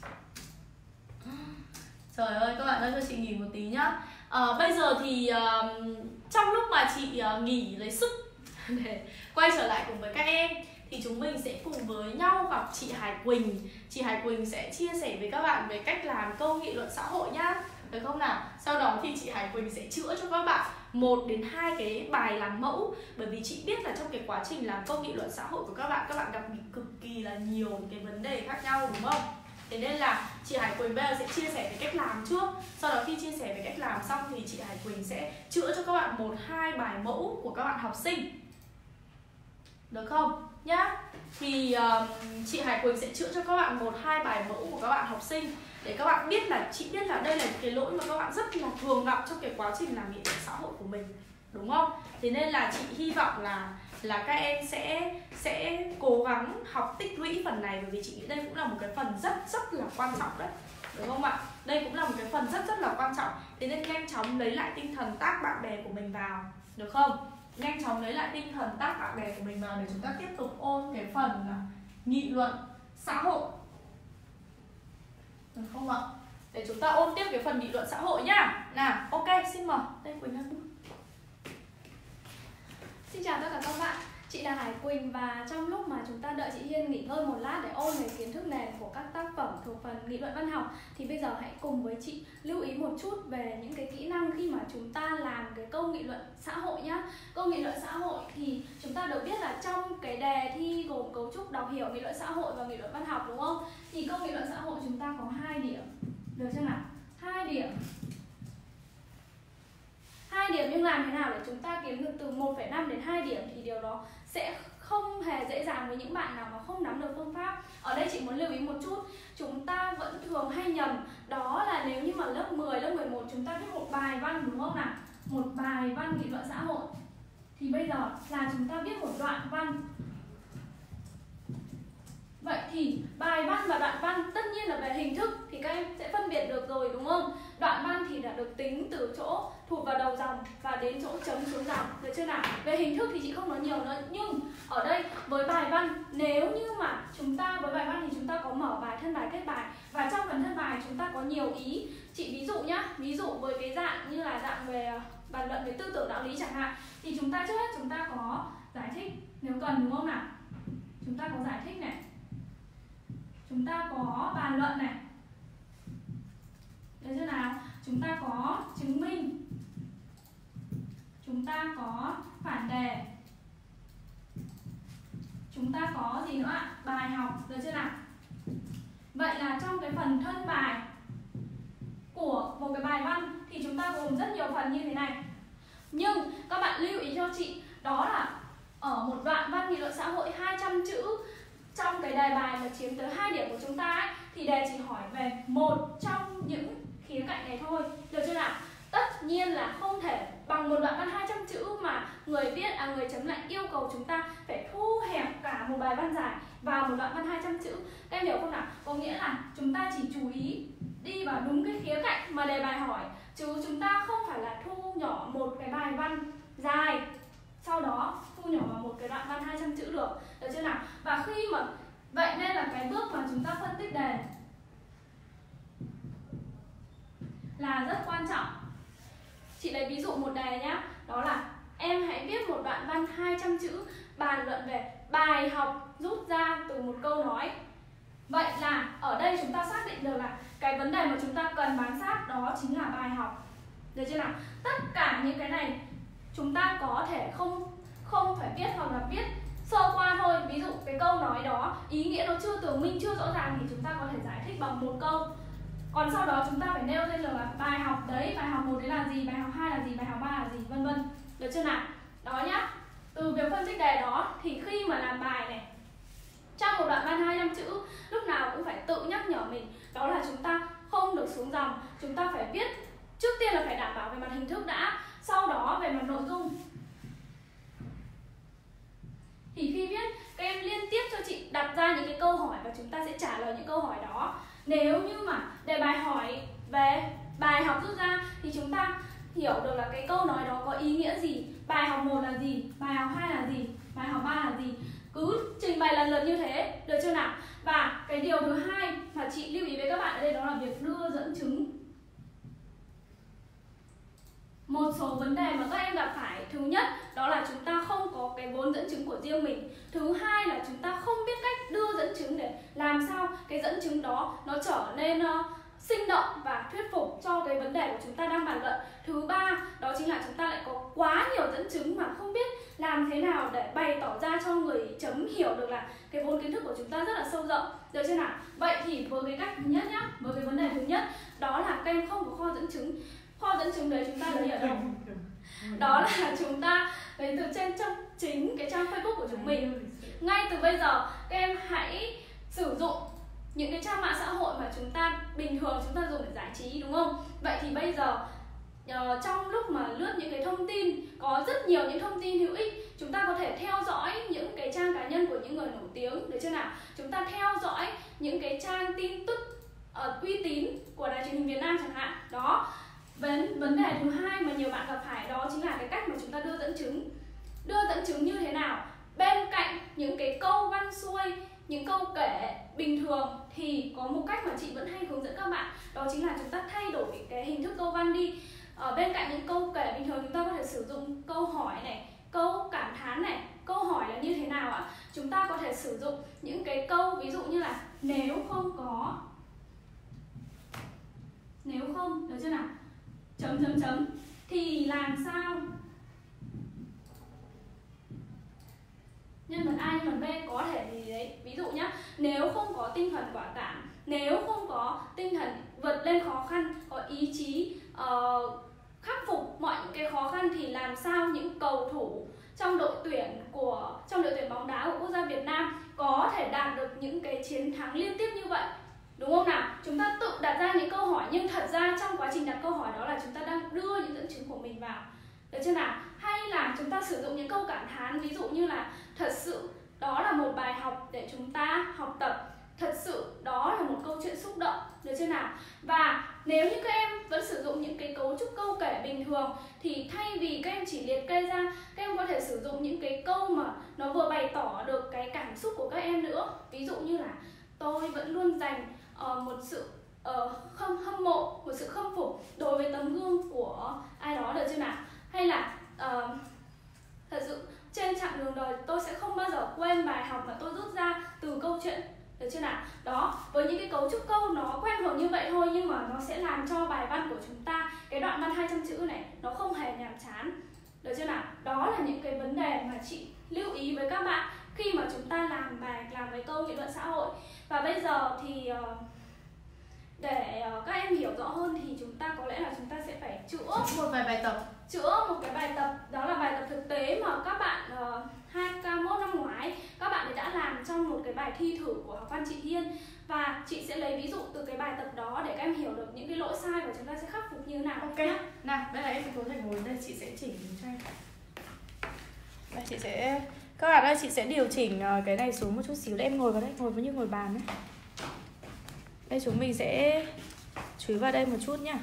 Trời ơi, các bạn ơi, cho chị nghỉ một tí nhá. Bây giờ thì trong lúc mà chị nghỉ lấy sức để quay trở lại cùng với các em, thì chúng mình sẽ cùng với nhau gặp chị Hải Quỳnh. Chị Hải Quỳnh sẽ chia sẻ với các bạn về cách làm câu nghị luận xã hội nhá, được không nào? Sau đó thì chị Hải Quỳnh sẽ chữa cho các bạn 1 đến 2 cái bài làm mẫu, bởi vì chị biết là trong cái quá trình làm câu nghị luận xã hội của các bạn gặp cực kỳ là nhiều cái vấn đề khác nhau, đúng không? Thế nên là chị Hải Quỳnh bây giờ sẽ chia sẻ về cách làm trước. Sau đó khi chia sẻ về cách làm xong thì chị Hải Quỳnh sẽ chữa cho các bạn 1-2 bài mẫu của các bạn học sinh, được không? Nhá. Thì chị Hải Quỳnh sẽ chữa cho các bạn 1-2 bài mẫu của các bạn học sinh, để các bạn biết là chị biết là đây là cái lỗi mà các bạn rất là thường gặp trong cái quá trình làm nghị luận xã hội của mình, đúng không? Thế nên là chị hy vọng là các em sẽ cố gắng học tích lũy phần này, bởi vì chị nghĩ đây cũng là một cái phần rất là quan trọng đấy, được không ạ? Đây cũng là một cái phần rất là quan trọng. Thế nên nhanh chóng lấy lại tinh thần tác bạn bè của mình vào, được không? Nhanh chóng lấy lại tinh thần tác bạn bè của mình vào để chúng ta tiếp tục ôn cái phần là nghị luận xã hội, được không ạ? Để chúng ta ôn tiếp cái phần nghị luận xã hội nhá. Nào, ok, xin mời. Đây Quỳnh đang. Xin chào tất cả các bạn, chị là Hải Quỳnh, và trong lúc mà chúng ta đợi chị Hiên nghỉ ngơi một lát để ôn về kiến thức nền của các tác phẩm thuộc phần nghị luận văn học, thì bây giờ hãy cùng với chị lưu ý một chút về những cái kỹ năng khi mà chúng ta làm cái câu nghị luận xã hội nhá. Câu nghị luận xã hội thì chúng ta được biết là trong cái đề thi gồm cấu trúc đọc hiểu, nghị luận xã hội và nghị luận văn học, đúng không? Thì câu nghị luận xã hội chúng ta có 2 điểm, được chưa nào? 2 điểm. 2 điểm, nhưng làm thế nào để chúng ta kiếm được từ 1,5 đến 2 điểm thì điều đó sẽ không hề dễ dàng với những bạn nào mà không nắm được phương pháp. Ở đây chị muốn lưu ý một chút, chúng ta vẫn thường hay nhầm, đó là nếu như mà lớp 10, lớp 11 chúng ta viết một bài văn, đúng không nào? Một bài văn nghị luận xã hội, thì bây giờ là chúng ta viết một đoạn văn. Vậy thì bài văn và đoạn văn tất nhiên là về hình thức thì các em sẽ phân biệt được rồi, đúng không? Đoạn văn thì đã được tính từ chỗ thụt vào đầu dòng và đến chỗ chấm xuống dòng, được chưa nào? Về hình thức thì chị không nói nhiều nữa, nhưng ở đây với bài văn, nếu như mà chúng ta với bài văn thì chúng ta có mở bài, thân bài, kết bài, và trong phần thân bài chúng ta có nhiều ý. Chị ví dụ nhá, ví dụ với cái dạng như là dạng về bàn luận về tư tưởng đạo lý chẳng hạn, thì chúng ta trước hết chúng ta có giải thích nếu cần, đúng không nào? Chúng ta có giải thích này, chúng ta có bàn luận này, được chưa nào? Chúng ta có chứng minh, chúng ta có phản đề, chúng ta có gì nữa ạ? Bài học, được chưa nào? Vậy là trong cái phần thân bài của một cái bài văn thì chúng ta gồm rất nhiều phần như thế này. Nhưng các bạn lưu ý cho chị, đó là ở một đoạn văn nghị luận xã hội 200 chữ trong cái đề bài mà chiếm tới 2 điểm của chúng ta ấy, thì đề chỉ hỏi về một trong những khía cạnh này thôi, được chưa nào? Tất nhiên là không thể bằng một đoạn văn 200 chữ mà người chấm lại yêu cầu chúng ta phải thu hẹp cả một bài văn dài vào một đoạn văn 200 chữ. Các em hiểu không nào? Có nghĩa là chúng ta chỉ chú ý đi vào đúng cái khía cạnh mà đề bài hỏi, chứ chúng ta không phải là thu nhỏ một cái bài văn dài sau đó thu nhỏ vào một cái đoạn văn 200 chữ được chưa nào? Và khi mà vậy nên là cái bước mà chúng ta phân tích đề là rất quan trọng. Chị lấy ví dụ một đề nhá, đó là em hãy viết một đoạn văn 200 chữ bàn luận về bài học rút ra từ một câu nói. Vậy là ở đây chúng ta xác định được là cái vấn đề mà chúng ta cần bám sát đó chính là bài học, được chưa nào? Tất cả những cái này chúng ta có thể không phải viết hoặc là viết sơ qua thôi. Ví dụ cái câu nói đó ý nghĩa nó chưa tường minh, chưa rõ ràng thì chúng ta có thể giải thích bằng một câu. Còn sau đó chúng ta phải nêu lên là bài học đấy, bài học 1 đấy là gì, bài học 2 là gì, bài học 3 là gì, vân vân. Được chưa nào? Đó nhá. Từ việc phân tích đề đó thì khi mà làm bài này, trong một đoạn văn 200 chữ, lúc nào cũng phải tự nhắc nhở mình, đó là chúng ta không được xuống dòng. Chúng ta phải viết, trước tiên là phải đảm bảo về mặt hình thức đã, sau đó về mặt nội dung. Thì khi viết, các em liên tiếp cho chị đặt ra những cái câu hỏi và chúng ta sẽ trả lời những câu hỏi đó. Nếu như mà đề bài hỏi về bài học rút ra thì chúng ta hiểu được là cái câu nói đó có ý nghĩa gì, bài học 1 là gì, bài học 2 là gì, bài học 3 là gì. Cứ trình bày lần lượt như thế, được chưa nào? Và cái điều thứ hai mà chị lưu ý với các bạn ở đây đó là việc đưa dẫn chứng. Một số vấn đề mà các em gặp phải, thứ nhất đó là chúng ta không có cái vốn dẫn chứng của riêng mình. Thứ hai là chúng ta không biết cách đưa dẫn chứng để làm sao cái dẫn chứng đó nó trở nên sinh động và thuyết phục cho cái vấn đề của chúng ta đang bàn luận. Thứ ba đó chính là chúng ta lại có quá nhiều dẫn chứng mà không biết làm thế nào để bày tỏ ra cho người chấm hiểu được là cái vốn kiến thức của chúng ta rất là sâu rộng, được chưa nào? Vậy thì với cái cách thứ nhất nhá, với cái vấn đề thứ nhất đó là các em không có kho dẫn chứng. Kho dẫn chứng đấy chúng ta lấy ở đâu? Đó là chúng ta lấy từ trên trong chính cái trang Facebook của chúng mình. Ngay từ bây giờ các em hãy sử dụng những cái trang mạng xã hội mà chúng ta bình thường chúng ta dùng để giải trí, đúng không? Vậy thì bây giờ trong lúc mà lướt những cái thông tin, có rất nhiều những thông tin hữu ích, chúng ta có thể theo dõi những cái trang cá nhân của những người nổi tiếng, được chưa nào? Chúng ta theo dõi những cái trang tin tức uy tín của Đài Truyền hình Việt Nam chẳng hạn. Đó. Vấn đề thứ hai mà nhiều bạn gặp phải đó chính là cái cách mà chúng ta đưa dẫn chứng. Đưa dẫn chứng như thế nào? Bên cạnh những cái câu văn xuôi, những câu kể bình thường thì có một cách mà chị vẫn hay hướng dẫn các bạn, đó chính là chúng ta thay đổi cái hình thức câu văn đi. Bên cạnh những câu kể bình thường chúng ta có thể sử dụng câu hỏi này, câu cảm thán này. Câu hỏi là như thế nào ạ? Chúng ta có thể sử dụng những cái câu ví dụ như là nếu không có, nếu không, được chưa nào? Chấm chấm chấm thì làm sao? Nhân vật A, nhân vật B có thể gì đấy. Ví dụ nhá, nếu không có tinh thần quả cảm, nếu không có tinh thần vượt lên khó khăn, có ý chí khắc phục mọi những cái khó khăn thì làm sao những cầu thủ trong đội tuyển bóng đá của quốc gia Việt Nam có thể đạt được những cái chiến thắng liên tiếp như vậy, đúng không nào? Chúng ta tự đặt ra những câu hỏi nhưng thật ra trong quá trình đặt câu hỏi đó là chúng ta đang đưa những dẫn chứng của mình vào, được chưa nào? Hay là chúng ta sử dụng những câu cảm thán, ví dụ như là thật sự đó là một bài học để chúng ta học tập, thật sự đó là một câu chuyện xúc động, được chưa nào? Và nếu như các em vẫn sử dụng những cái cấu trúc câu kể bình thường thì thay vì các em chỉ liệt kê ra, các em có thể sử dụng những cái câu mà nó vừa bày tỏ được cái cảm xúc của các em nữa. Ví dụ như là tôi vẫn luôn dành một sự hâm mộ, một sự khâm phục đối với tấm gương của ai đó, được chưa nào? Hay là thật sự trên chặng đường đời tôi sẽ không bao giờ quên bài học mà tôi rút ra từ câu chuyện, được chưa nào? Đó, với những cái cấu trúc câu nó quen thuộc như vậy thôi nhưng mà nó sẽ làm cho bài văn của chúng ta, cái đoạn văn 200 chữ này nó không hề nhàm chán, được chưa nào? Đó là những cái vấn đề mà chị lưu ý với các bạn khi mà chúng ta làm bài, làm cái câu nghị luận xã hội. Và bây giờ thì để các em hiểu rõ hơn thì chúng ta có lẽ là chúng ta sẽ phải chữa một vài bài tập. Chữa một cái bài tập, đó là bài tập thực tế mà các bạn 2K1 năm ngoái các bạn ấy đã làm trong một cái bài thi thử của học văn chị Hiên. Và chị sẽ lấy ví dụ từ cái bài tập đó để các em hiểu được những cái lỗi sai và chúng ta sẽ khắc phục như thế nào. Ok nhá. Nào, bây giờ em có thể ngồi đây, chị sẽ chỉnh cho em. Đây chị sẽ, các bạn ơi, chị sẽ điều chỉnh cái này xuống một chút xíu để em ngồi vào đây, ngồi như ngồi bàn ấy. Đây chúng mình sẽ chúi vào đây một chút nhá.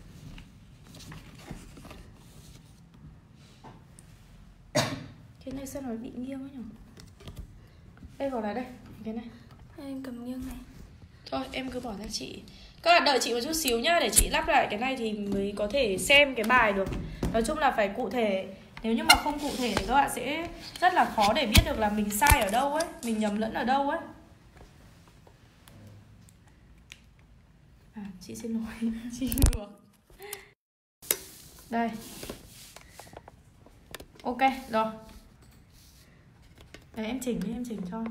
Cái này sao nó bị nghiêng ấy nhỉ? Đây vào là đây, cái này. Em cầm nghiêng này. Thôi em cứ bỏ ra chị. Các bạn đợi chị một chút xíu nhá, để chị lắp lại cái này thì mới có thể xem cái bài được. Nói chung là phải cụ thể. Nếu như mà không cụ thể thì các bạn sẽ rất là khó để biết được là mình sai ở đâu ấy, mình nhầm lẫn ở đâu ấy. Chị xin lỗi, chị ngược. Đây. Ok, rồi. Đấy em chỉnh đi, em chỉnh cho.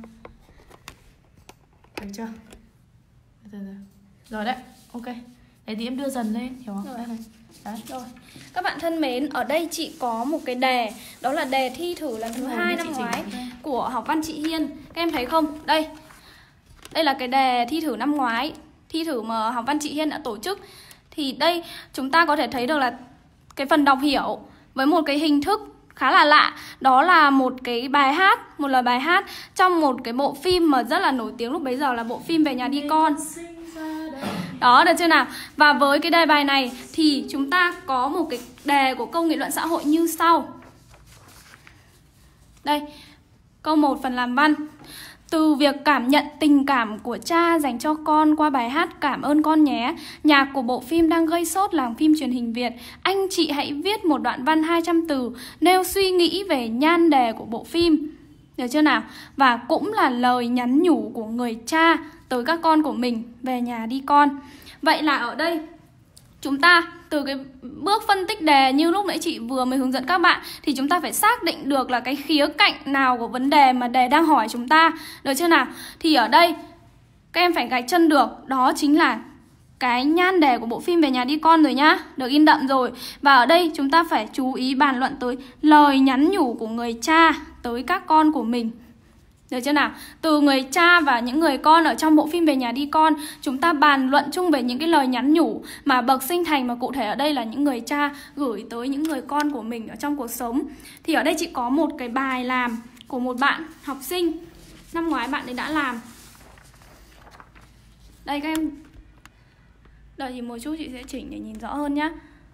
Được chưa? Rồi đấy, ok. Đấy thì em đưa dần lên, hiểu không? Rồi. Đây này. Đấy. Rồi. Các bạn thân mến, ở đây chị có một cái đề, đó là đề thi thử lần thứ 2 năm ngoái của học văn chị Hiên. Các em thấy không? Đây. Đây là cái đề thi thử năm ngoái, thi thử mà học văn chị Hiên đã tổ chức. Thì đây chúng ta có thể thấy được là cái phần đọc hiểu với một cái hình thức khá là lạ. Đó là một cái bài hát, một lời bài hát trong một cái bộ phim mà rất là nổi tiếng lúc bấy giờ là bộ phim Về Nhà Đi Con. Đó, được chưa nào? Và với cái đề bài này thì chúng ta có một cái đề của câu nghị luận xã hội như sau. Đây, câu 1 phần làm văn. Từ việc cảm nhận tình cảm của cha dành cho con qua bài hát Cảm ơn con nhé, nhạc của bộ phim đang gây sốt làng phim truyền hình Việt, anh chị hãy viết một đoạn văn 200 từ nêu suy nghĩ về nhan đề của bộ phim. Được chưa nào? Và cũng là lời nhắn nhủ của người cha tới các con của mình: về nhà đi con. Vậy là ở đây chúng ta từ cái bước phân tích đề như lúc nãy chị vừa mới hướng dẫn các bạn thì chúng ta phải xác định được là cái khía cạnh nào của vấn đề mà đề đang hỏi chúng ta. Được chưa nào? Thì ở đây các em phải gạch chân được, đó chính là cái nhan đề của bộ phim Về Nhà Đi Con rồi nhá, được in đậm rồi. Và ở đây chúng ta phải chú ý bàn luận tới lời nhắn nhủ của người cha tới các con của mình. Được chưa nào? Từ người cha và những người con ở trong bộ phim Về Nhà Đi Con, chúng ta bàn luận chung về những cái lời nhắn nhủ mà bậc sinh thành, mà cụ thể ở đây là những người cha gửi tới những người con của mình ở trong cuộc sống. Thì ở đây chị có một cái bài làm của một bạn học sinh. Năm ngoái bạn ấy đã làm. Đây các em, đợi chị một chút, chị sẽ chỉnh để nhìn rõ hơn nhá.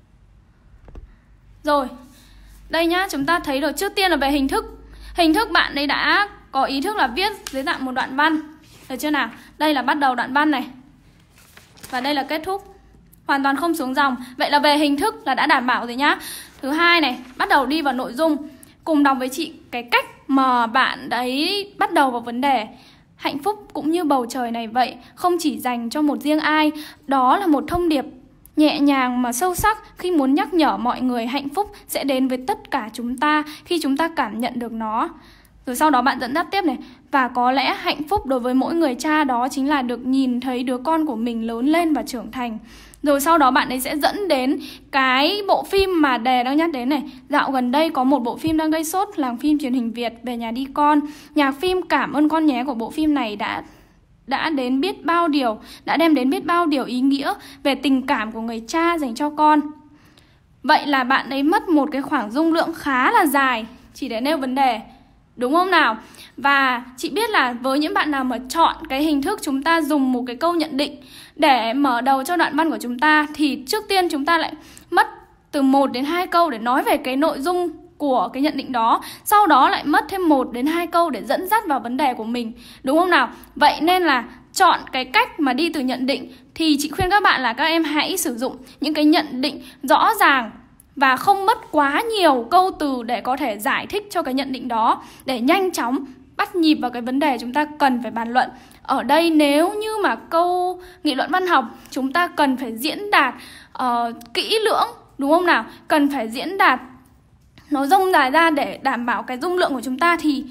Rồi, đây nhá, chúng ta thấy được trước tiên là về hình thức. Hình thức bạn ấy đã có ý thức là viết dưới dạng một đoạn văn. Được chưa nào? Đây là bắt đầu đoạn văn này, và đây là kết thúc, hoàn toàn không xuống dòng. Vậy là về hình thức là đã đảm bảo rồi nhá. Thứ hai này, bắt đầu đi vào nội dung. Cùng đọc với chị cái cách mà bạn đấy bắt đầu vào vấn đề. Hạnh phúc cũng như bầu trời này vậy, không chỉ dành cho một riêng ai. Đó là một thông điệp nhẹ nhàng mà sâu sắc khi muốn nhắc nhở mọi người hạnh phúc sẽ đến với tất cả chúng ta khi chúng ta cảm nhận được nó. Rồi sau đó bạn dẫn dắt tiếp này. Và có lẽ hạnh phúc đối với mỗi người cha đó chính là được nhìn thấy đứa con của mình lớn lên và trưởng thành. Rồi sau đó bạn ấy sẽ dẫn đến cái bộ phim mà đề đang nhắc đến này. Dạo gần đây có một bộ phim đang gây sốt làng phim truyền hình Việt, Về Nhà Đi Con. Nhạc phim Cảm ơn con nhé của bộ phim này đã đem đến biết bao điều ý nghĩa về tình cảm của người cha dành cho con. Vậy là bạn ấy mất một cái khoảng dung lượng khá là dài chỉ để nêu vấn đề, đúng không nào? Và chị biết là với những bạn nào mà chọn cái hình thức chúng ta dùng một cái câu nhận định để mở đầu cho đoạn văn của chúng ta, thì trước tiên chúng ta lại mất từ 1 đến 2 câu để nói về cái nội dung của cái nhận định đó. Sau đó lại mất thêm 1 đến 2 câu để dẫn dắt vào vấn đề của mình, đúng không nào? Vậy nên là chọn cái cách mà đi từ nhận định thì chị khuyên các bạn là các em hãy sử dụng những cái nhận định rõ ràng và không mất quá nhiều câu từ để có thể giải thích cho cái nhận định đó, để nhanh chóng bắt nhịp vào cái vấn đề chúng ta cần phải bàn luận. Ở đây nếu như mà câu nghị luận văn học chúng ta cần phải diễn đạt kỹ lưỡng, đúng không nào? Cần phải diễn đạt nó rông dài ra để đảm bảo cái dung lượng của chúng ta, thì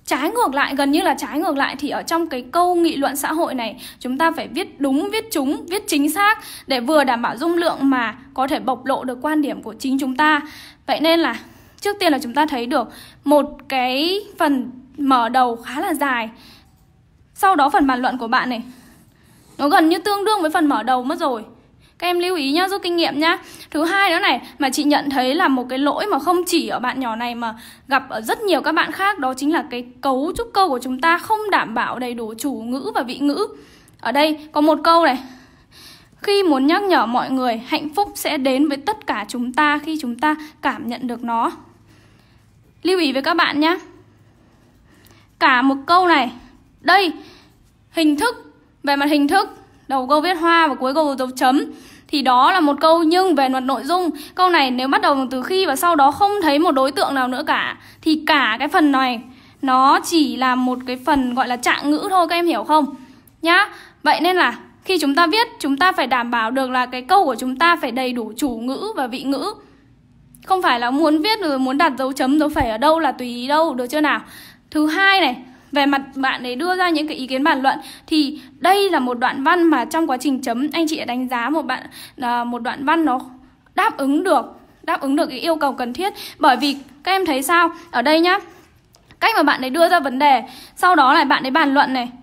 trái ngược lại, gần như là trái ngược lại, thì ở trong cái câu nghị luận xã hội này chúng ta phải viết đúng, viết trúng, viết chính xác để vừa đảm bảo dung lượng mà có thể bộc lộ được quan điểm của chính chúng ta. Vậy nên là trước tiên là chúng ta thấy được một cái phần mở đầu khá là dài. Sau đó phần bàn luận của bạn này nó gần như tương đương với phần mở đầu mất rồi. Các em lưu ý nhá, rút kinh nghiệm nhá. Thứ hai nữa này, mà chị nhận thấy là một cái lỗi mà không chỉ ở bạn nhỏ này mà gặp ở rất nhiều các bạn khác, đó chính là cái cấu trúc câu của chúng ta không đảm bảo đầy đủ chủ ngữ và vị ngữ. Ở đây có một câu này: khi muốn nhắc nhở mọi người, hạnh phúc sẽ đến với tất cả chúng ta khi chúng ta cảm nhận được nó. Lưu ý với các bạn nhé, cả một câu này, đây, hình thức, về mặt hình thức, đầu câu viết hoa và cuối câu dấu chấm, thì đó là một câu. Nhưng về mặt nội dung, câu này nếu bắt đầu từ khi và sau đó không thấy một đối tượng nào nữa cả, thì cả cái phần này nó chỉ là một cái phần gọi là trạng ngữ thôi, các em hiểu không? Nhá. Vậy nên là khi chúng ta viết, chúng ta phải đảm bảo được là cái câu của chúng ta phải đầy đủ chủ ngữ và vị ngữ. Không phải là muốn viết rồi muốn đặt dấu chấm, dấu phẩy ở đâu là tùy ý đâu, được chưa nào? Thứ hai này, về mặt bạn ấy đưa ra những cái ý kiến bàn luận, thì đây là một đoạn văn mà trong quá trình chấm anh chị đã đánh giá một đoạn văn nó đáp ứng được cái yêu cầu cần thiết. Bởi vì các em thấy sao? Ở đây nhá, cách mà bạn ấy đưa ra vấn đề, sau đó là bạn ấy bàn luận này: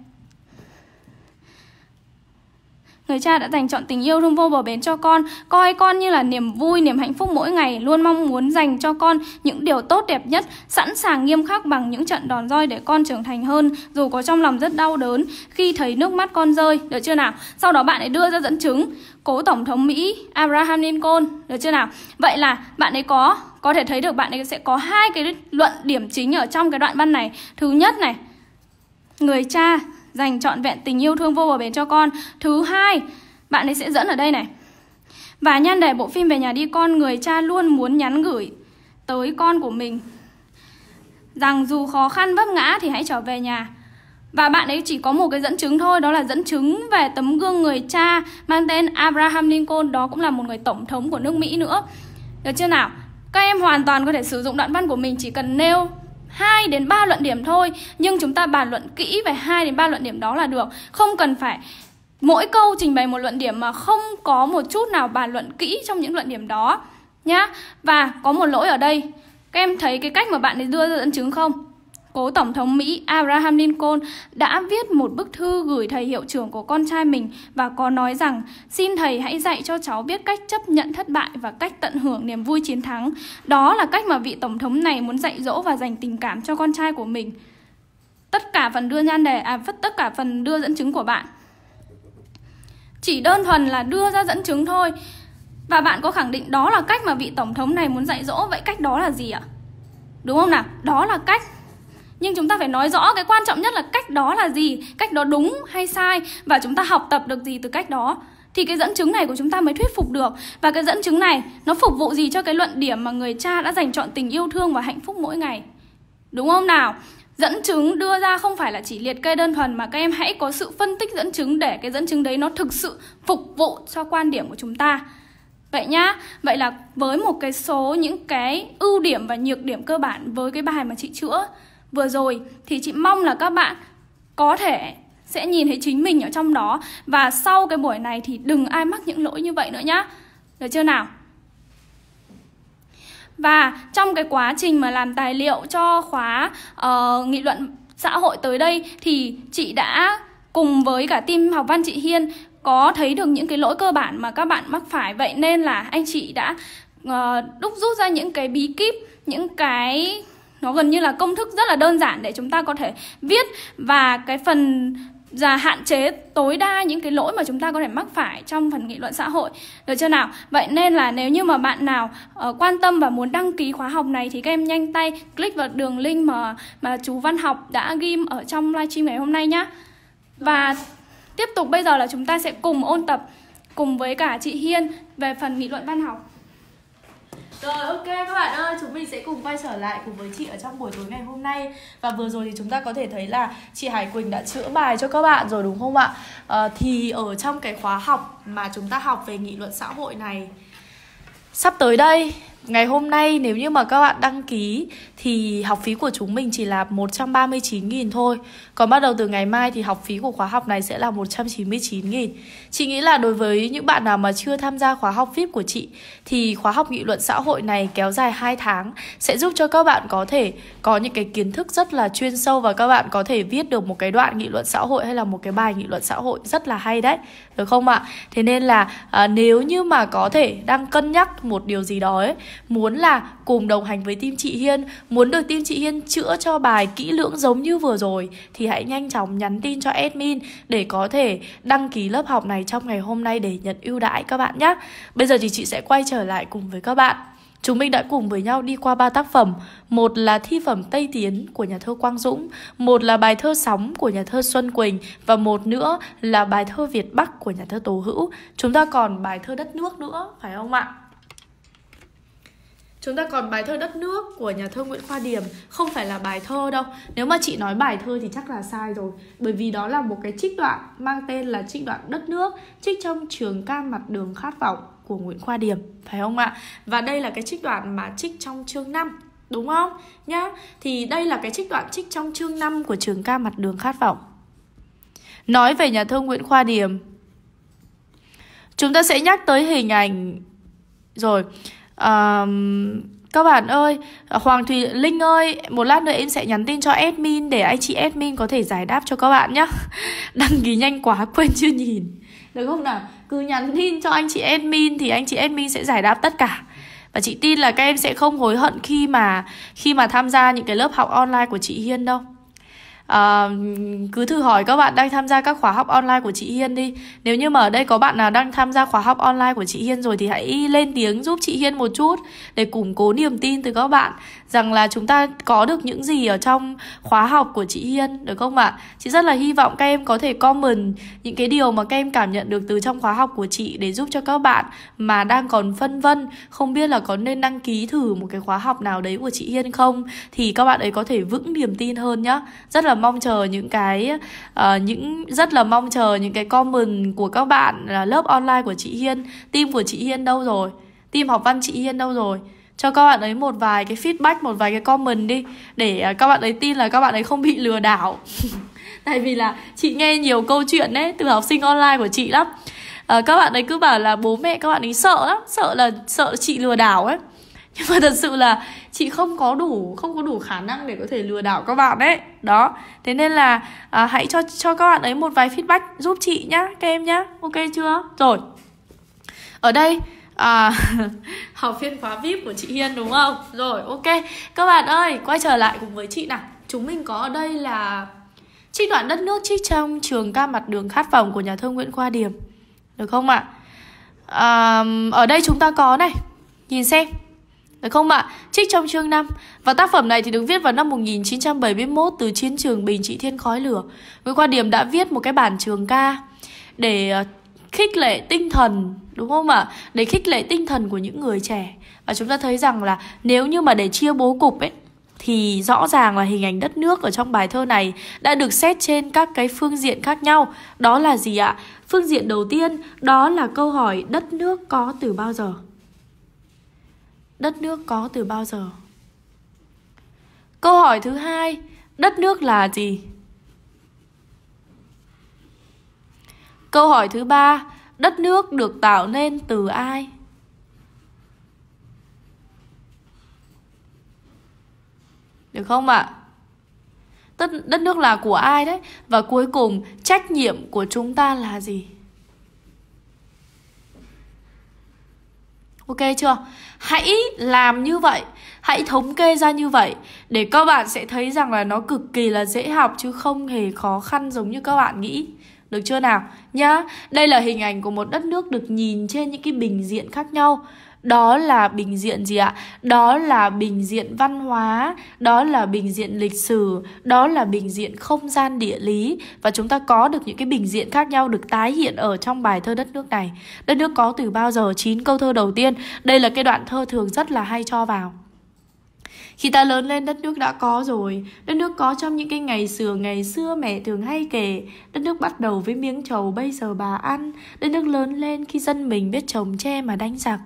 người cha đã dành trọn tình yêu thương vô bờ bến cho con, coi con như là niềm vui, niềm hạnh phúc mỗi ngày, luôn mong muốn dành cho con những điều tốt đẹp nhất, sẵn sàng nghiêm khắc bằng những trận đòn roi để con trưởng thành hơn, dù có trong lòng rất đau đớn khi thấy nước mắt con rơi. Được chưa nào? Sau đó bạn ấy đưa ra dẫn chứng cố Tổng thống Mỹ Abraham Lincoln. Được chưa nào? Vậy là bạn ấy có thể thấy được bạn ấy sẽ có hai cái luận điểm chính ở trong cái đoạn văn này. Thứ nhất này, người cha dành trọn vẹn tình yêu thương vô bờ bến cho con. Thứ hai, bạn ấy sẽ dẫn ở đây này: và nhan đề bộ phim Về Nhà Đi Con, người cha luôn muốn nhắn gửi tới con của mình rằng dù khó khăn vấp ngã thì hãy trở về nhà. Và bạn ấy chỉ có một cái dẫn chứng thôi, đó là dẫn chứng về tấm gương người cha mang tên Abraham Lincoln. Đó cũng là một người tổng thống của nước Mỹ nữa. Được chưa nào? Các em hoàn toàn có thể sử dụng đoạn văn của mình, chỉ cần nêu 2 đến 3 luận điểm thôi, nhưng chúng ta bàn luận kỹ về 2 đến 3 luận điểm đó là được. Không cần phải mỗi câu trình bày một luận điểm mà không có một chút nào bàn luận kỹ trong những luận điểm đó nhá. Và có một lỗi ở đây, các em thấy cái cách mà bạn ấy đưa ra dẫn chứng không? Cố Tổng thống Mỹ Abraham Lincoln đã viết một bức thư gửi thầy hiệu trưởng của con trai mình và có nói rằng: xin thầy hãy dạy cho cháu biết cách chấp nhận thất bại và cách tận hưởng niềm vui chiến thắng. Đó là cách mà vị tổng thống này muốn dạy dỗ và dành tình cảm cho con trai của mình. Tất cả phần đưa tất cả phần đưa dẫn chứng của bạn chỉ đơn thuần là đưa ra dẫn chứng thôi. Và bạn có khẳng định đó là cách mà vị tổng thống này muốn dạy dỗ. Vậy cách đó là gì ạ? Đúng không nào? Đó là cách. Nhưng chúng ta phải nói rõ cái quan trọng nhất là cách đó là gì, cách đó đúng hay sai, và chúng ta học tập được gì từ cách đó. Thì cái dẫn chứng này của chúng ta mới thuyết phục được. Và cái dẫn chứng này nó phục vụ gì cho cái luận điểm mà người cha đã dành trọn tình yêu thương và hạnh phúc mỗi ngày. Đúng không nào? Dẫn chứng đưa ra không phải là chỉ liệt kê đơn thuần, mà các em hãy có sự phân tích dẫn chứng để cái dẫn chứng đấy nó thực sự phục vụ cho quan điểm của chúng ta. Vậy nhá, vậy là với một cái số những cái ưu điểm và nhược điểm cơ bản với cái bài mà chị chữa vừa rồi, thì chị mong là các bạn có thể sẽ nhìn thấy chính mình ở trong đó. Và sau cái buổi này thì đừng ai mắc những lỗi như vậy nữa nhá. Được chưa nào? Và trong cái quá trình mà làm tài liệu cho khóa nghị luận xã hội tới đây, thì chị đã cùng với cả team học văn chị Hiên có thấy được những cái lỗi cơ bản mà các bạn mắc phải. Vậy nên là anh chị đã đúc rút ra những cái bí kíp, những cái nó gần như là công thức rất là đơn giản để chúng ta có thể viết, và cái phần hạn chế tối đa những cái lỗi mà chúng ta có thể mắc phải trong phần nghị luận xã hội. Được chưa nào? Vậy nên là nếu như mà bạn nào quan tâm và muốn đăng ký khóa học này thì các em nhanh tay click vào đường link mà chú Văn Học đã ghim ở trong livestream ngày hôm nay nhá. Và tiếp tục bây giờ là chúng ta sẽ cùng ôn tập cùng với cả chị Hiên về phần nghị luận văn học. Rồi, ok các bạn ơi, chúng mình sẽ cùng quay trở lại cùng với chị ở trong buổi tối ngày hôm nay. Và vừa rồi thì chúng ta có thể thấy là chị Hải Quỳnh đã chữa bài cho các bạn rồi đúng không ạ? Thì ở trong cái khóa học mà chúng ta học về nghị luận xã hội này, sắp tới đây ngày hôm nay nếu như mà các bạn đăng ký thì học phí của chúng mình chỉ là 139.000 thôi. Còn bắt đầu từ ngày mai thì học phí của khóa học này sẽ là 199.000. Chị nghĩ là đối với những bạn nào mà chưa tham gia khóa học VIP của chị thì khóa học nghị luận xã hội này kéo dài 2 tháng sẽ giúp cho các bạn có thể có những cái kiến thức rất là chuyên sâu và các bạn có thể viết được một cái đoạn nghị luận xã hội hay là một cái bài nghị luận xã hội rất là hay đấy, được không ạ? Thế nên là nếu như mà có thể đang cân nhắc một điều gì đó ấy, muốn là cùng đồng hành với team chị Hiên, muốn được team chị Hiên chữa cho bài kỹ lưỡng giống như vừa rồi thì hãy nhanh chóng nhắn tin cho admin để có thể đăng ký lớp học này trong ngày hôm nay để nhận ưu đãi các bạn nhé. Bây giờ thì chị sẽ quay trở lại cùng với các bạn. Chúng mình đã cùng với nhau đi qua 3 tác phẩm. Một là thi phẩm Tây Tiến của nhà thơ Quang Dũng, một là bài thơ Sóng của nhà thơ Xuân Quỳnh, và một nữa là bài thơ Việt Bắc của nhà thơ Tố Hữu. Chúng ta còn bài thơ Đất Nước nữa, phải không ạ? Chúng ta còn bài thơ Đất Nước của nhà thơ Nguyễn Khoa Điềm. Không phải là bài thơ đâu. Nếu mà chị nói bài thơ thì chắc là sai rồi. Bởi vì đó là một cái trích đoạn mang tên là trích đoạn Đất Nước, trích trong Trường Ca Mặt Đường Khát Vọng của Nguyễn Khoa Điềm, phải không ạ? Và đây là cái trích đoạn mà trích trong chương 5, đúng không? Nhá. Thì đây là cái trích đoạn trích trong chương 5 của Trường Ca Mặt Đường Khát Vọng. Nói về nhà thơ Nguyễn Khoa Điềm, chúng ta sẽ nhắc tới hình ảnh rồi. Các bạn ơi, Hoàng Thùy Linh ơi, một lát nữa em sẽ nhắn tin cho admin để anh chị admin có thể giải đáp cho các bạn nhé. Đăng ký nhanh quá quên chưa nhìn, được không nào? Cứ nhắn tin cho anh chị admin thì anh chị admin sẽ giải đáp tất cả. Và chị tin là các em sẽ không hối hận khi mà tham gia những cái lớp học online của chị Hiên đâu. Cứ thử hỏi các bạn đang tham gia các khóa học online của chị Hiên đi. Nếu như mà ở đây có bạn nào đang tham gia khóa học online của chị Hiên rồi thì hãy lên tiếng giúp chị Hiên một chút để củng cố niềm tin từ các bạn rằng là chúng ta có được những gì ở trong khóa học của chị Hiên, được không ạ? Chị rất là hy vọng các em có thể comment những cái điều mà các em cảm nhận được từ trong khóa học của chị để giúp cho các bạn mà đang còn phân vân không biết là có nên đăng ký thử một cái khóa học nào đấy của chị Hiên không, thì các bạn ấy có thể vững niềm tin hơn nhá. Rất là mong chờ những cái comment của các bạn là lớp online của chị Hiên. Team của chị Hiên đâu rồi? Team học văn chị Hiên đâu rồi? Cho các bạn ấy một vài cái feedback, một vài cái comment đi để các bạn ấy tin là các bạn ấy không bị lừa đảo. Tại vì là chị nghe nhiều câu chuyện đấy từ học sinh online của chị lắm. Các bạn ấy cứ bảo là bố mẹ các bạn ấy sợ lắm, sợ chị lừa đảo ấy. Nhưng mà thật sự là chị không có đủ khả năng để có thể lừa đảo các bạn ấy. Đó, thế nên là hãy cho các bạn ấy một vài feedback giúp chị nhá, các em nhá. Ok chưa? Rồi, ở đây học viên khóa VIP của chị Hiên đúng không? Rồi, ok. Các bạn ơi, quay trở lại cùng với chị nào. Chúng mình có ở đây là trích đoạn Đất Nước trích trong Trường Ca Mặt Đường Khát Vọng của nhà thơ Nguyễn Khoa Điềm, được không ạ? Ở đây chúng ta có này, nhìn xem, được không ạ? Trích trong chương 5. Và tác phẩm này thì được viết vào năm 1971 từ chiến trường Bình Trị Thiên Khói Lửa. Nguyễn Khoa Điềm đã viết một cái bản trường ca để khích lệ tinh thần, đúng không ạ? Để khích lệ tinh thần của những người trẻ. Và chúng ta thấy rằng là nếu như mà để chia bố cục ấy thì rõ ràng là hình ảnh đất nước ở trong bài thơ này đã được xét trên các cái phương diện khác nhau. Đó là gì ạ? Phương diện đầu tiên đó là câu hỏi đất nước có từ bao giờ? Đất nước có từ bao giờ? Câu hỏi thứ hai, đất nước là gì? Câu hỏi thứ ba, đất nước được tạo nên từ ai? Được không ạ? Đất nước là của ai đấy? Và cuối cùng, trách nhiệm của chúng ta là gì? Ok chưa? Hãy làm như vậy, hãy thống kê ra như vậy để các bạn sẽ thấy rằng là nó cực kỳ là dễ học chứ không hề khó khăn giống như các bạn nghĩ. Được chưa nào? Nhá, đây là hình ảnh của một đất nước được nhìn trên những cái bình diện khác nhau. Đó là bình diện gì ạ? Đó là bình diện văn hóa, đó là bình diện lịch sử, đó là bình diện không gian địa lý. Và chúng ta có được những cái bình diện khác nhau được tái hiện ở trong bài thơ Đất Nước này. Đất nước có từ bao giờ? 9 câu thơ đầu tiên. Đây là cái đoạn thơ thường rất là hay cho vào. Khi ta lớn lên đất nước đã có rồi. Đất nước có trong những cái ngày xưa mẹ thường hay kể. Đất nước bắt đầu với miếng trầu bây giờ bà ăn. Đất nước lớn lên khi dân mình biết trồng tre mà đánh giặc.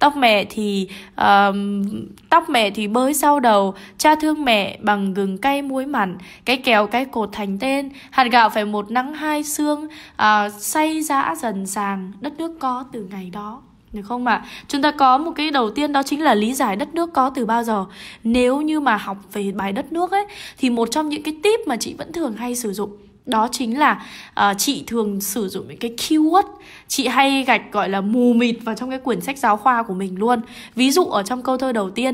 Tóc mẹ thì bới sau đầu. Cha thương mẹ bằng gừng cay muối mặn. Cái kèo cái cột thành tên. Hạt gạo phải một nắng hai sương, xay giã dần sàng. Đất nước có từ ngày đó. Được không ạ? Chúng ta có một cái đầu tiên, đó chính là lý giải đất nước có từ bao giờ. Nếu như mà học về bài đất nước ấy, thì một trong những cái tip mà chị vẫn thường hay sử dụng, đó chính là chị thường sử dụng những cái keyword. Chị hay gạch gọi là mù mịt vào trong cái quyển sách giáo khoa của mình luôn. Ví dụ ở trong câu thơ đầu tiên,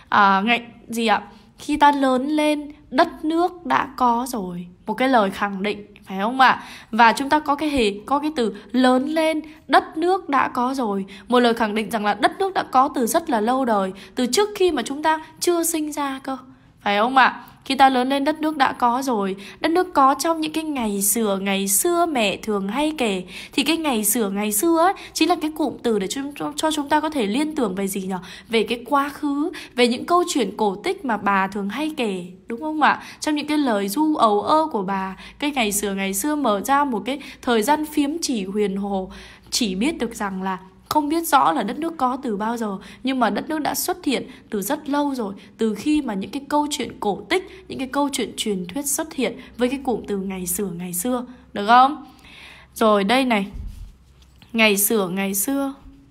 khi ta lớn lên đất nước đã có rồi. Một cái lời khẳng định, phải không ạ? Và chúng ta có cái từ lớn lên đất nước đã có rồi. Một lời khẳng định rằng là đất nước đã có từ rất là lâu đời, từ trước khi mà chúng ta chưa sinh ra cơ, phải không ạ? Khi ta lớn lên đất nước đã có rồi. Đất nước có trong những cái ngày xưa mẹ thường hay kể. Thì cái ngày xưa ấy chính là cái cụm từ để cho chúng ta có thể liên tưởng về gì nhỉ? Về cái quá khứ, về những câu chuyện cổ tích mà bà thường hay kể, đúng không ạ? Trong những cái lời ru ấu ơ của bà, cái ngày xưa mở ra một cái thời gian phiếm chỉ huyền hồ. Chỉ biết được rằng là không biết rõ là đất nước có từ bao giờ, nhưng mà đất nước đã xuất hiện từ rất lâu rồi. Từ khi mà những cái câu chuyện cổ tích, những cái câu chuyện truyền thuyết xuất hiện với cái cụm từ ngày xưa. Được không? Rồi đây này, ngày xưa.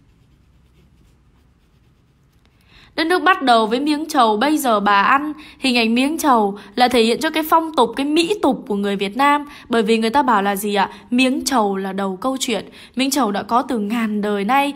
Đất nước bắt đầu với miếng trầu bây giờ bà ăn. Hình ảnh miếng trầu là thể hiện cho cái phong tục, cái mỹ tục của người Việt Nam. Bởi vì người ta bảo là gì ạ? Miếng trầu là đầu câu chuyện. Miếng trầu đã có từ ngàn đời nay.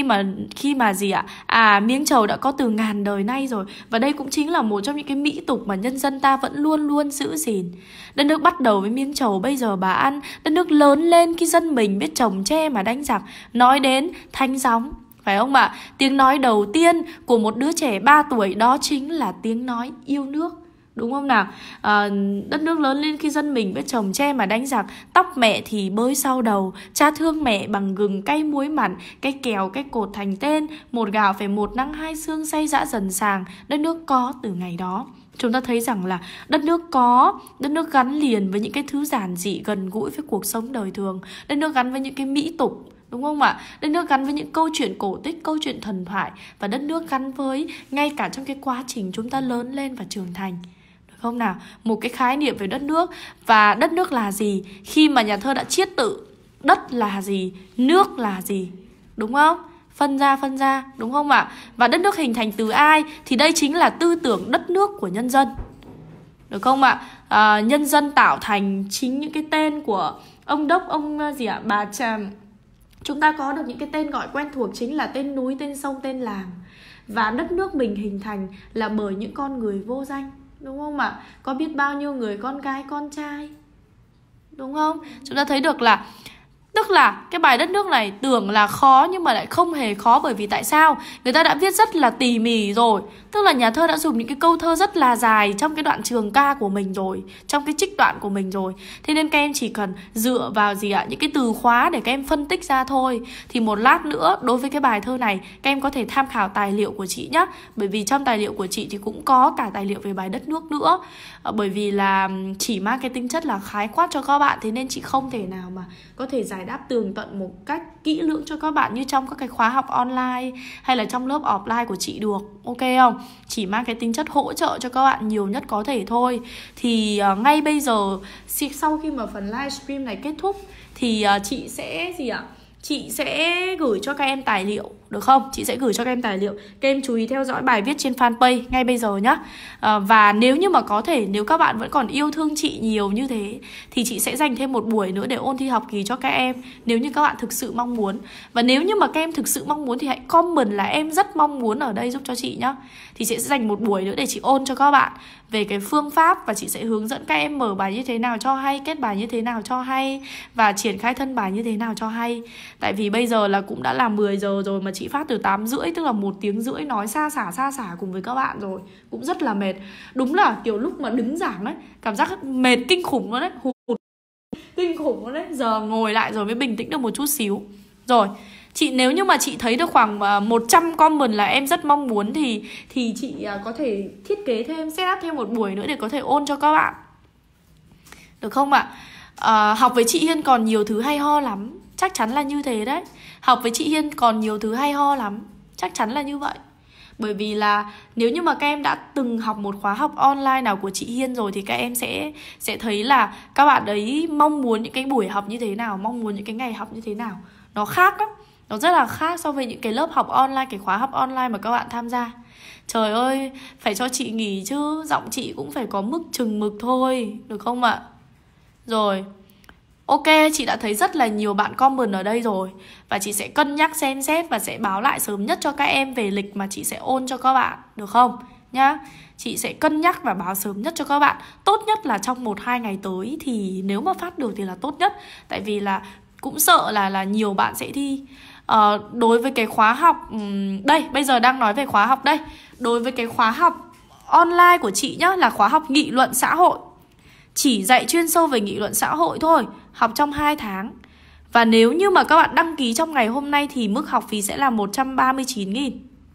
Khi mà gì ạ? Miếng trầu đã có từ ngàn đời nay rồi. Và đây cũng chính là một trong những cái mỹ tục mà nhân dân ta vẫn luôn luôn giữ gìn. Đất nước bắt đầu với miếng trầu bây giờ bà ăn. Đất nước lớn lên khi dân mình biết trồng tre mà đánh giặc. Nói đến thánh gióng, phải không ạ? Tiếng nói đầu tiên của một đứa trẻ 3 tuổi đó chính là tiếng nói yêu nước, đúng không nào? Đất nước lớn lên khi dân mình biết trồng tre mà đánh giặc. Tóc mẹ thì bới sau đầu. Cha thương mẹ bằng gừng cay muối mặn. Cái kèo cái cột thành tên. Một gạo phải một nắng hai sương, xay giã dần sàng. Đất nước có từ ngày đó. Chúng ta thấy rằng là đất nước gắn liền với những cái thứ giản dị gần gũi với cuộc sống đời thường. Đất nước gắn với những cái mỹ tục, đúng không ạ? Đất nước gắn với những câu chuyện cổ tích, câu chuyện thần thoại. Và đất nước gắn với ngay cả trong cái quá trình chúng ta lớn lên và trưởng thành, được không nào? Một cái khái niệm về đất nước. Và đất nước là gì? Khi mà nhà thơ đã chiết tự, đất là gì, nước là gì, đúng không? Phân ra, đúng không ạ? Và đất nước hình thành từ ai? Thì đây chính là tư tưởng đất nước của nhân dân, được không ạ? Nhân dân tạo thành chính những cái tên của ông đốc, bà Tràm. Chúng ta có được những cái tên gọi quen thuộc chính là tên núi, tên sông, tên làng. Và đất nước mình hình thành là bởi những con người vô danh, đúng không ạ? Có biết bao nhiêu người con gái, con trai, đúng không? Chúng ta thấy được là tức là cái bài đất nước này tưởng là khó nhưng mà lại không hề khó. Bởi vì tại sao? Người ta đã viết rất là tỉ mỉ rồi. Tức là nhà thơ đã dùng những cái câu thơ rất là dài trong cái đoạn trường ca của mình rồi, trong cái trích đoạn của mình rồi. Thế nên các em chỉ cần dựa vào những cái từ khóa để các em phân tích ra thôi. Thì một lát nữa đối với cái bài thơ này các em có thể tham khảo tài liệu của chị nhé. Bởi vì trong tài liệu của chị thì cũng có cả tài liệu về bài đất nước nữa. Bởi vì là chỉ mang cái tính chất là khái quát cho các bạn, thế nên chị không thể nào mà có thể giải đáp tường tận một cách kỹ lưỡng cho các bạn như trong các cái khóa học online hay là trong lớp offline của chị được, ok không? Chỉ mang cái tính chất hỗ trợ cho các bạn nhiều nhất có thể thôi. Thì ngay bây giờ sau khi mà phần livestream này kết thúc thì chị sẽ chị sẽ gửi cho các em tài liệu, được không? Chị sẽ gửi cho các em tài liệu. Các em chú ý theo dõi bài viết trên fanpage ngay bây giờ nhé. Và nếu như mà có thể, nếu các bạn vẫn còn yêu thương chị nhiều như thế thì chị sẽ dành thêm một buổi nữa để ôn thi học kỳ cho các em, nếu như các bạn thực sự mong muốn. Và nếu như mà các em thực sự mong muốn thì hãy comment là em rất mong muốn ở đây giúp cho chị nhé. Thì chị sẽ dành một buổi nữa để chị ôn cho các bạn về cái phương pháp. Và chị sẽ hướng dẫn các em mở bài như thế nào cho hay, kết bài như thế nào cho hay, và triển khai thân bài như thế nào cho hay. Tại vì bây giờ là cũng đã là 10 giờ rồi mà chị phát từ 8h30, tức là 1 tiếng rưỡi nói xa xả cùng với các bạn rồi. Cũng rất là mệt. Đúng là kiểu lúc mà đứng giảng đấy, cảm giác mệt kinh khủng luôn đấy, kinh khủng luôn đấy. Giờ ngồi lại rồi mới bình tĩnh được một chút xíu. Rồi, Chị nếu như mà chị thấy được khoảng 100 comment là em rất mong muốn thì chị có thể thiết kế thêm, set up thêm một buổi nữa để có thể ôn cho các bạn. Được không ạ? Học với chị Hiên còn nhiều thứ hay ho lắm. Chắc chắn là như thế đấy. Học với chị Hiên còn nhiều thứ hay ho lắm. Chắc chắn là như vậy. Bởi vì là nếu như mà các em đã từng học một khóa học online nào của chị Hiên rồi thì các em sẽ thấy là các bạn ấy mong muốn những cái buổi học như thế nào, mong muốn những cái ngày học như thế nào. Nó khác lắm. Nó rất là khác so với những cái lớp học online, cái khóa học online mà các bạn tham gia. Trời ơi, phải cho chị nghỉ chứ, giọng chị cũng phải có mức chừng mực thôi, được không ạ? Rồi, ok, chị đã thấy rất là nhiều bạn comment ở đây rồi. Và chị sẽ cân nhắc xem xét và sẽ báo lại sớm nhất cho các em về lịch mà chị sẽ ôn cho các bạn, được không? Nhá, chị sẽ cân nhắc và báo sớm nhất cho các bạn. Tốt nhất là trong 1-2 ngày tới thì nếu mà phát được thì là tốt nhất. Tại vì là cũng sợ là nhiều bạn sẽ thi. Đối với cái khóa học đây, bây giờ đang nói về khóa học đây. Đối với cái khóa học online của chị nhá, là khóa học nghị luận xã hội. Chỉ dạy chuyên sâu về nghị luận xã hội thôi, học trong 2 tháng. Và nếu như mà các bạn đăng ký trong ngày hôm nay thì mức học phí sẽ là 139.000.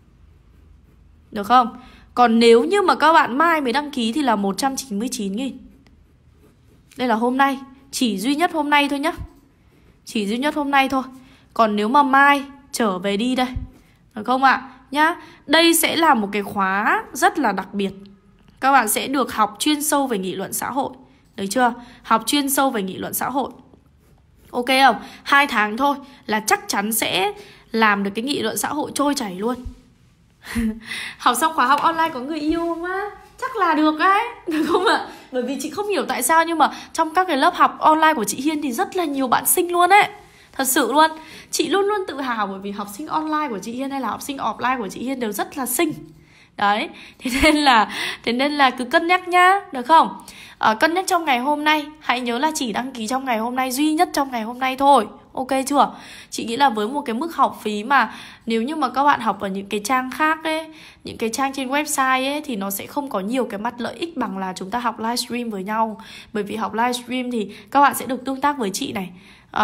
Được không? Còn nếu như mà các bạn mai mới đăng ký thì là 199.000. Đây là hôm nay, chỉ duy nhất hôm nay thôi nhá. Chỉ duy nhất hôm nay thôi. Còn nếu mà mai trở về đi đây, được không ạ? Nhá, đây sẽ là một cái khóa rất là đặc biệt. Các bạn sẽ được học chuyên sâu về nghị luận xã hội. Được chưa? Học chuyên sâu về nghị luận xã hội. Ok không? 2 tháng thôi là chắc chắn sẽ làm được cái nghị luận xã hội trôi chảy luôn. Học xong khóa học online có người yêu không á? Chắc là được đấy, được không ạ? Bởi vì chị không hiểu tại sao nhưng mà trong các cái lớp học online của chị Hiên thì rất là nhiều bạn xinh luôn ấy. Thật sự luôn. Chị luôn luôn tự hào bởi vì học sinh online của chị Hiên hay là học sinh offline của chị Hiên đều rất là xinh. Đấy, thế nên là cứ cân nhắc nhá, được không? Cân nhắc trong ngày hôm nay. Hãy nhớ là chỉ đăng ký trong ngày hôm nay, duy nhất trong ngày hôm nay thôi. Ok chưa? Chị nghĩ là với một cái mức học phí mà nếu như mà các bạn học ở những cái trang khác ấy, những cái trang trên website ấy, thì nó sẽ không có nhiều cái mặt lợi ích bằng là chúng ta học livestream với nhau. Bởi vì học livestream thì các bạn sẽ được tương tác với chị này.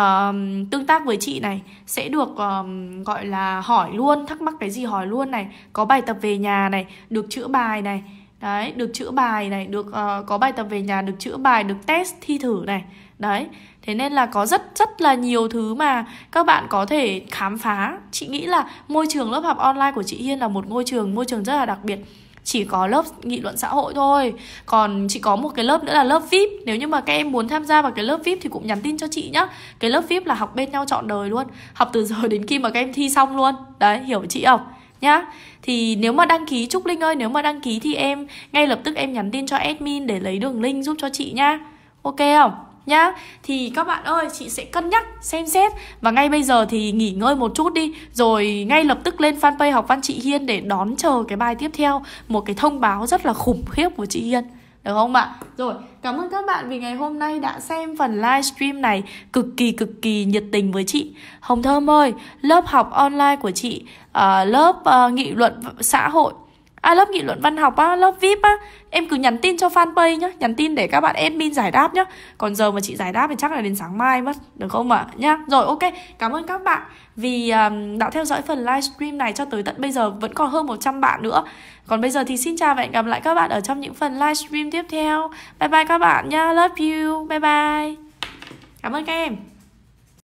Tương tác với chị này sẽ được gọi là hỏi luôn, thắc mắc cái gì hỏi luôn này, có bài tập về nhà này, được chữa bài này. Đấy, được chữa bài này, được có bài tập về nhà, được chữa bài, được test thi thử này. Đấy, thế nên là có rất là nhiều thứ mà các bạn có thể khám phá. Chị nghĩ là môi trường lớp học online của chị Hiên là một môi trường rất là đặc biệt. Chỉ có lớp nghị luận xã hội thôi. Còn chị có một cái lớp nữa là lớp VIP. Nếu như mà các em muốn tham gia vào cái lớp VIP thì cũng nhắn tin cho chị nhá. Cái lớp VIP là học bên nhau trọn đời luôn. Học từ giờ đến khi mà các em thi xong luôn. Đấy, hiểu chị không? Nhá. Thì nếu mà đăng ký, Trúc Linh ơi, nếu mà đăng ký thì em ngay lập tức em nhắn tin cho admin để lấy đường link giúp cho chị nhá. Ok không? Nhá, thì các bạn ơi, chị sẽ cân nhắc, xem xét. Và ngay bây giờ thì nghỉ ngơi một chút đi, rồi ngay lập tức lên fanpage Học Văn chị Hiên để đón chờ cái bài tiếp theo. Một cái thông báo rất là khủng khiếp của chị Hiên, được không ạ? Rồi, cảm ơn các bạn vì ngày hôm nay đã xem phần livestream này cực kỳ nhiệt tình với chị. Hồng Thơm ơi, lớp học online của chị, lớp nghị luận xã hội, lớp nghị luận văn học á, lớp VIP á, em cứ nhắn tin cho fanpage nhá, nhắn tin để các bạn admin giải đáp nhá. Còn giờ mà chị giải đáp thì chắc là đến sáng mai mất, được không ạ? Nhá. Rồi ok, cảm ơn các bạn vì đã theo dõi phần livestream này cho tới tận bây giờ, vẫn còn hơn 100 bạn nữa. Còn bây giờ thì xin chào và hẹn gặp lại các bạn ở trong những phần livestream tiếp theo. Bye bye các bạn nhá, love you, bye bye. Cảm ơn các em.